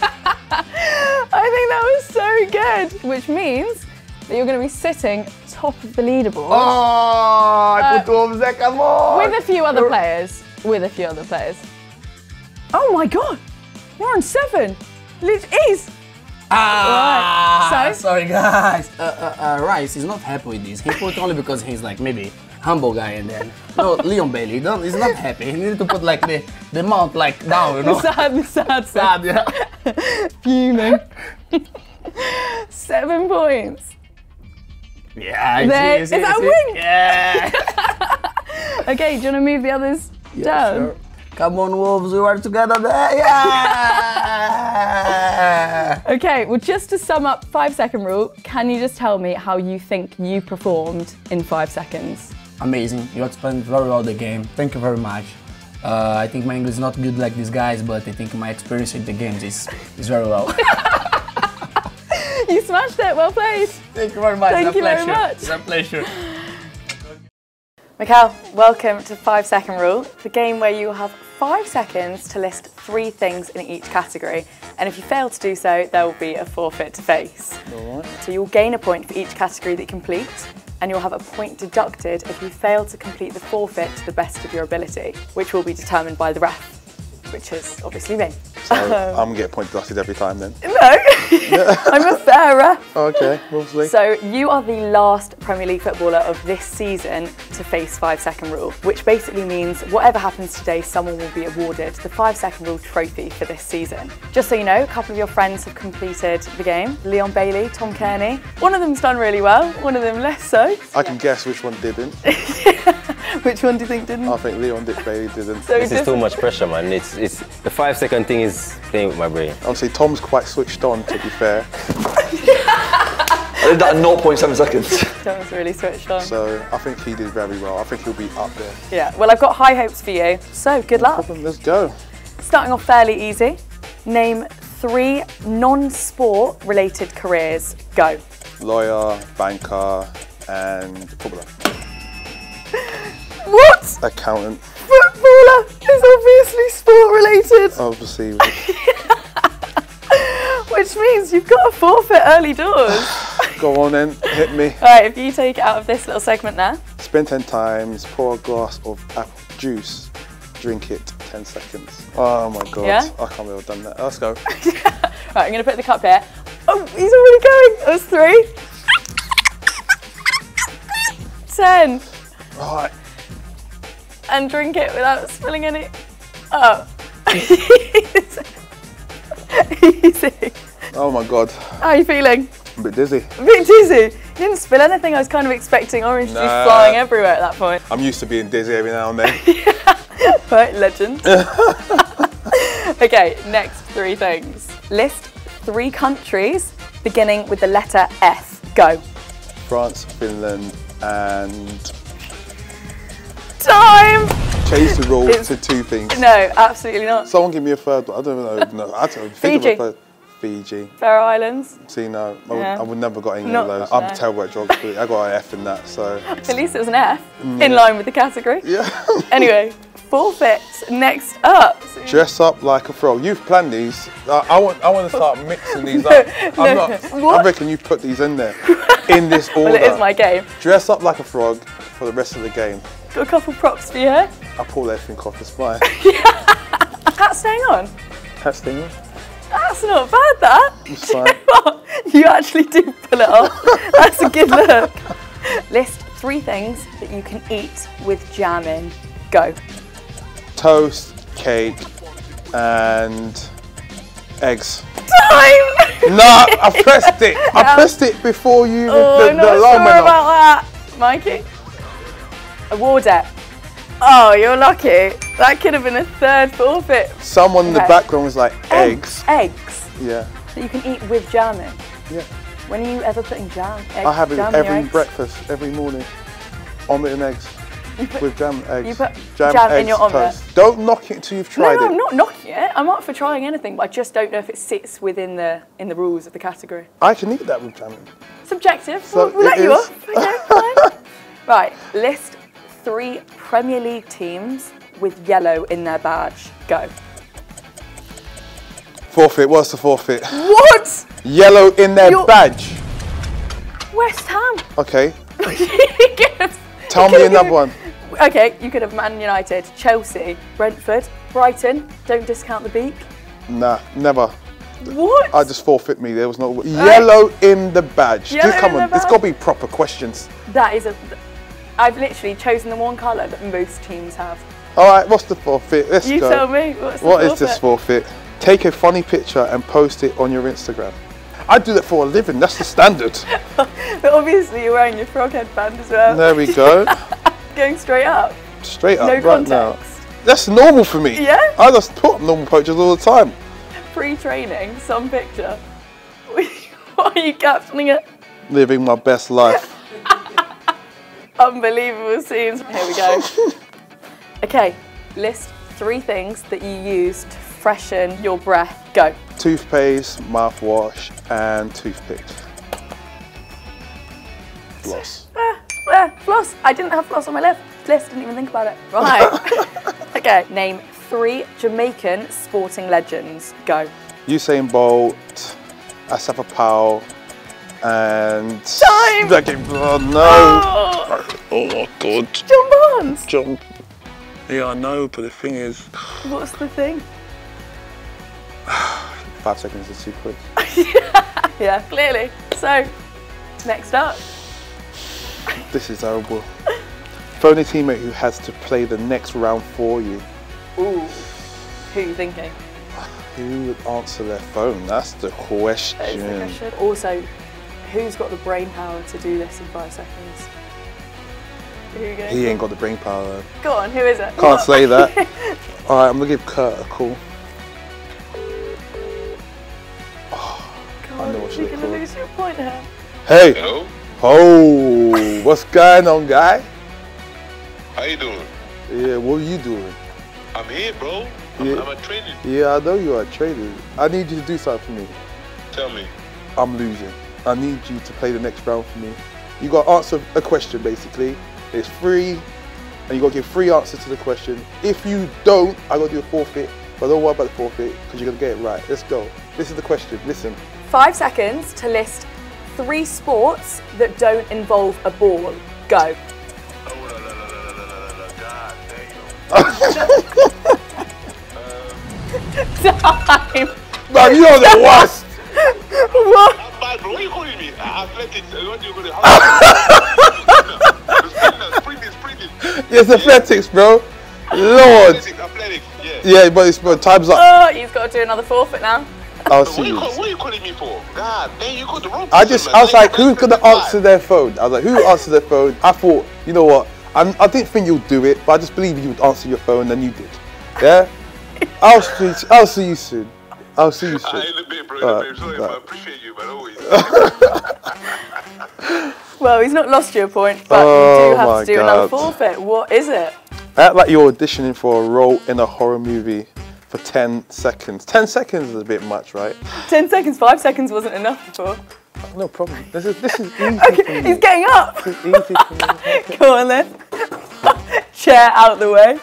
I think that was so good, which means that you're going to be sitting top of the leaderboard. Oh, I put 2 of them, come on! With a few other players. Oh my God, you're on 7. It is. Right. So? Sorry guys. Rice is not happy with this. He put only because he's like maybe humble guy, and then no, Leon Bailey he's not happy. He needed to put like the mouth like down, you know. Sad, yeah. Fuming. 7 points. Yeah, is that a win? Yeah. Okay, do you want to move the others down? Sure. Come on, Wolves, we work together there. Yeah! Okay, well, just to sum up 5-second rule, can you just tell me how you think you performed in 5 seconds? Amazing. You explained very well the game. Thank you very much. I think my English is not good like these guys, but I think my experience in the games is very well. You smashed it. Well played. Thank you very much. Thank you very much. It's a pleasure. Michail, welcome to 5-second rule, the game where you will have 5 seconds to list 3 things in each category, and if you fail to do so, there will be a forfeit to face. Alright. So you'll gain a point for each category that you complete, and you'll have a point deducted if you fail to complete the forfeit to the best of your ability, which will be determined by the ref, which is obviously me. So I'm going to get a point deducted every time then? No, I'm a fair ref. Okay, lovely. So you are the last Premier League footballer of this season to face 5-second rule, which basically means whatever happens today, someone will be awarded the 5-second rule trophy for this season. Just so you know, a couple of your friends have completed the game. Leon Bailey, Tom Cairney. One of them's done really well, one of them less so. I can guess which one didn't. Which one do you think didn't? I think Leon Bailey didn't. So this is too much pressure, man. It's the 5-second thing is playing with my brain. Honestly, Tom's quite switched on, to be fair. I did that in 0.7 seconds. Tom was really switched on. So I think he did very well. I think he'll be up there. Yeah, well, I've got high hopes for you. So good luck. Let's go. Starting off fairly easy. Name 3 non-sport related careers. Go. Lawyer, banker, and footballer. What? Accountant. Footballer is obviously sport related. Obviously. Which means you've got a forfeit early doors. Go on then, hit me. Alright, if you take it out of this little segment there. Spin 10 times, pour a glass of apple juice, drink it 10 seconds. Oh my God, yeah? I can't believe I've done that. Let's go. Right, I'm going to put the cup here. Oh, he's already going. That was 3. 10. Right. And drink it without spilling any. Oh. Easy. Oh my God. How are you feeling? I'm a bit dizzy. A bit dizzy? You didn't spill anything. I was kind of expecting orange juice flying everywhere at that point. I'm used to being dizzy every now and then. Right, legend. Okay, next 3 things. List 3 countries beginning with the letter F. Go. France, Finland, and... Time! Change the rules to 2 things. No, absolutely not. Someone give me a third one. I don't even know. No, I don't think Fiji. of a third. Fiji. Faroe Islands. See, no, Yeah. I would never got any Not- of those. no. I'm terrible at geography. I got an F in that, so... At least it was an F, in line with the category. Yeah. Anyway, forfeit next up. Dress up like a frog. You've planned these. I want to start mixing these up. I reckon you've put these in there, in this order. Well, it is my game. Dress up like a frog for the rest of the game. Got a couple props for you here. I pull everything off, it's fine. Hat staying on? Hat staying on? That's not bad, that. It's Do you fine. know what? You actually do pull it off. That's a good look. List 3 things that you can eat with jam in. Go. Toast, cake, and eggs. Time! No, I pressed it. I pressed it before you. Oh, I'm not alarm sure went about off. that. Mikey? Award it. Oh, you're lucky. That could have been a third forfeit. Someone in the background was like, eggs. Eggs? Yeah. That you can eat with jam in? Yeah. When are you ever putting jam? I have it every breakfast, every morning. Omelette and eggs. With jam, eggs. You put jam eggs, eggs, in your omelette? toast. Don't knock it until you've tried it. No, I'm not knocking it. I'm up for trying anything, but I just don't know if it sits within the rules of the category. I can eat that with jam. Subjective. So we'll let you is. off. Okay, fine. Right, list 3 Premier League teams with yellow in their badge. Go. Forfeit. What's the forfeit? What? Yellow in their badge. West Ham. Okay. Tell me another one. Okay, you could have Man United, Chelsea, Brentford, Brighton. Don't discount the beak. Nah, never. What? I just forfeit me. There was no yellow in the badge. Yellow Dude, come in on, the it's got to be proper questions. That is I've literally chosen the one colour that most teams have. All right, what's the forfeit? Let's go. You tell me. What's the What forfeit? is this forfeit? Take a funny picture and post it on your Instagram. I do that for a living. That's the standard. But obviously you're wearing your frog headband as well. There we go. Going straight up. Straight up, No right context. now. That's normal for me. Yeah? I just put up normal pictures all the time. Pre-training, some picture. What are you captioning it? Living my best life. Unbelievable scenes. Here we go. Okay, list 3 things that you use to freshen your breath. Go. Toothpaste, mouthwash, and toothpick. Floss. Floss. I didn't have floss on my list. Didn't even think about it. Right. Okay, name 3 Jamaican sporting legends. Go. Usain Bolt, Asafa Powell, and... Time! Oh no! Oh my god. John Barnes. John. Yeah, I know, but the thing is... What's the thing? 5 seconds is too quick. Yeah, clearly. So, next up. This is horrible. Phone a teammate who has to play the next round for you. Ooh. Who are you thinking? Who would answer their phone? That's the question. That is the question. Also, who's got the brain power to do this in 5 seconds? Who are you going He for? ain't got the brain power though. Go on, who is it? Can't say that. Alright, I'm gonna give Kurt a call. Oh, I know what You're she'll going to call. lose your point here. Hey! Hello? Oh, what's going on, guy? How you doing? Yeah, what are you doing? I'm here, bro. I'm at training. Yeah, I know you are training. I need you to do something for me. Tell me. I'm losing. I need you to play the next round for me. You got to answer a question, basically. It's free, and you got to give 3 answers to the question. If you don't, I got to do a forfeit. But don't worry about the forfeit, because you're going to get it right. Let's go. This is the question. Listen. 5 seconds to list 3 sports that don't involve a ball. Go. Time. Man, you're the worst. What? What are you calling me? Athletics. What are you calling me? It's athletics, bro. Lord. Athletics, yeah. Yeah, but it's time's up. Oh, you've got to do another forfeit now. I'll see you. What are you calling me for? God, dang, you got the wrong I was like, who's gonna answer their phone? I was like, who answers their phone? I thought, you know what? I didn't think you'd do it, but I just believe you would answer your phone, and you did. Yeah. I'll see you soon. I'll see you soon. In a bit, bro. In a bit. Sorry, I appreciate you, man. Always. Well, he's not lost you a point, but you do have to do another forfeit. What is it? Act like you're auditioning for a role in a horror movie for 10 seconds. 10 seconds is a bit much, right? 10 seconds, 5 seconds wasn't enough before. No problem. This is easy. Okay, he's getting up. This is easy for me. Go on then. Chair out the way.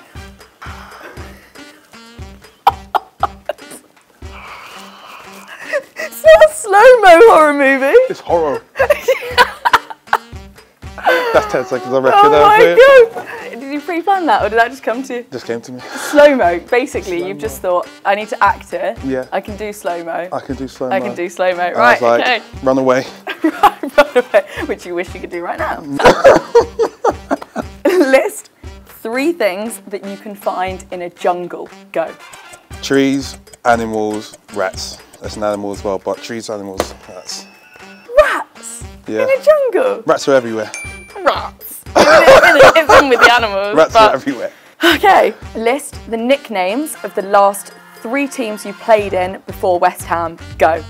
It's not a slow-mo horror movie. It's horror. That's 10 seconds, I reckon. Oh my god! Did you pre-plan that, or did that just come to you? Just came to me. Slow-mo. Basically, you've just thought, I need to act here. Yeah. I can do slow-mo. I can do slow-mo. I can do slow-mo. And Right, I was like, okay. run away. Run away. Which you wish you could do right now. List 3 things that you can find in a jungle. Go. Trees, animals, rats. That's an animal as well, but trees, animals, rats. Rats? Yeah. In a jungle? Rats are everywhere. Rats. It's in with the animals. Rats are everywhere. Okay, list the nicknames of the last 3 teams you played in before West Ham. Go.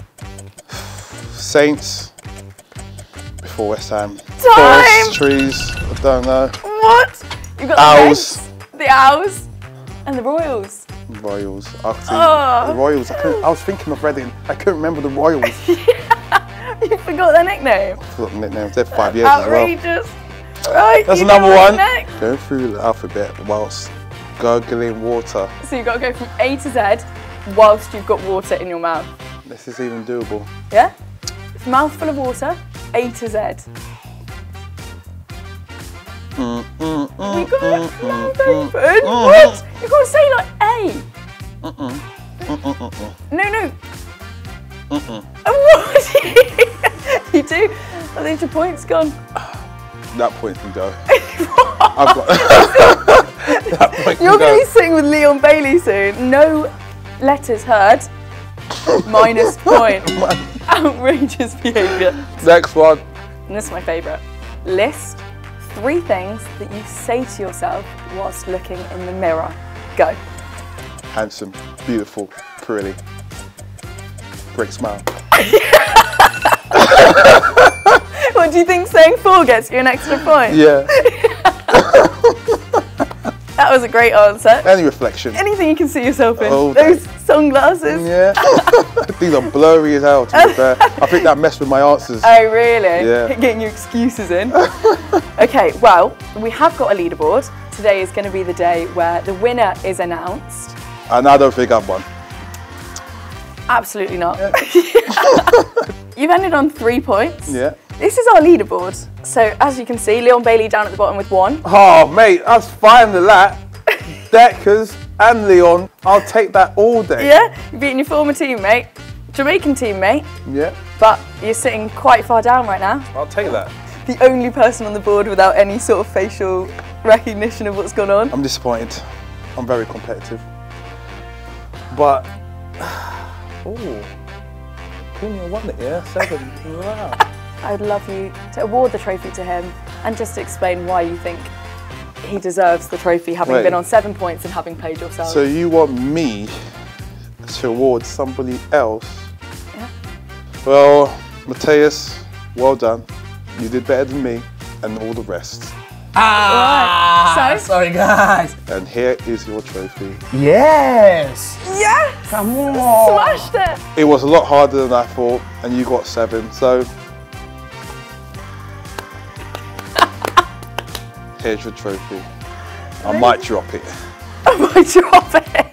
Saints. Before West Ham. Time! Forest, trees. I don't know. What? You've got Owls. The Owls. And the Royals. Royals. The Royals. I was thinking of Reading. I couldn't remember the Royals. You forgot their nickname. I forgot the nicknames. They're 5 years as well. Outrageous. Right, that's another one. Going through the alphabet whilst gurgling water. So you've got to go from A to Z whilst you've got water in your mouth. This is even doable. Yeah? Mouthful of water, A to Z. You got to mouth open. What? You got to say like A. No. What? You do? I think your point's gone. That point can go. I've got that point. You're going to be sitting with Leon Bailey soon. No letters heard. Minus point. Outrageous behaviour. Next one. And this is my favourite. List 3 things that you say to yourself whilst looking in the mirror. Go. Handsome, beautiful, pretty. Great smile. What do you think saying 4 gets you an extra point? Yeah. That was a great answer. Any reflection. Anything you can see yourself in. Oh, those sunglasses. Yeah. These are blurry as hell, to be fair. I think that messed with my answers. Oh, really? Yeah. Getting your excuses in. Okay, well, we have got a leaderboard. Today is going to be the day where the winner is announced. And I don't think I've won. Absolutely not. Yeah. You've ended on 3 points. Yeah. This is our leaderboard. So as you can see, Leon Bailey down at the bottom with 1. Oh, mate, that's fine with that. Deckers and Leon, I'll take that all day. Yeah, you're beating your former teammate, Jamaican teammate. Yeah. But you're sitting quite far down right now. I'll take that. The only person on the board without any sort of facial recognition of what's gone on. I'm disappointed. I'm very competitive. But, oh, Cunha won it, yeah? 7. Wow. I'd love you to award the trophy to him and just to explain why you think he deserves the trophy, having been on 7 points and having played yourself. So you want me to award somebody else? Yeah. Well, Matheus, well done. You did better than me and all the rest. Right. So? Sorry, guys. And here is your trophy. Yes! Yes! Come on! Smashed it! It was a lot harder than I thought, and you got 7, so here's your trophy. I might drop it. I might drop it.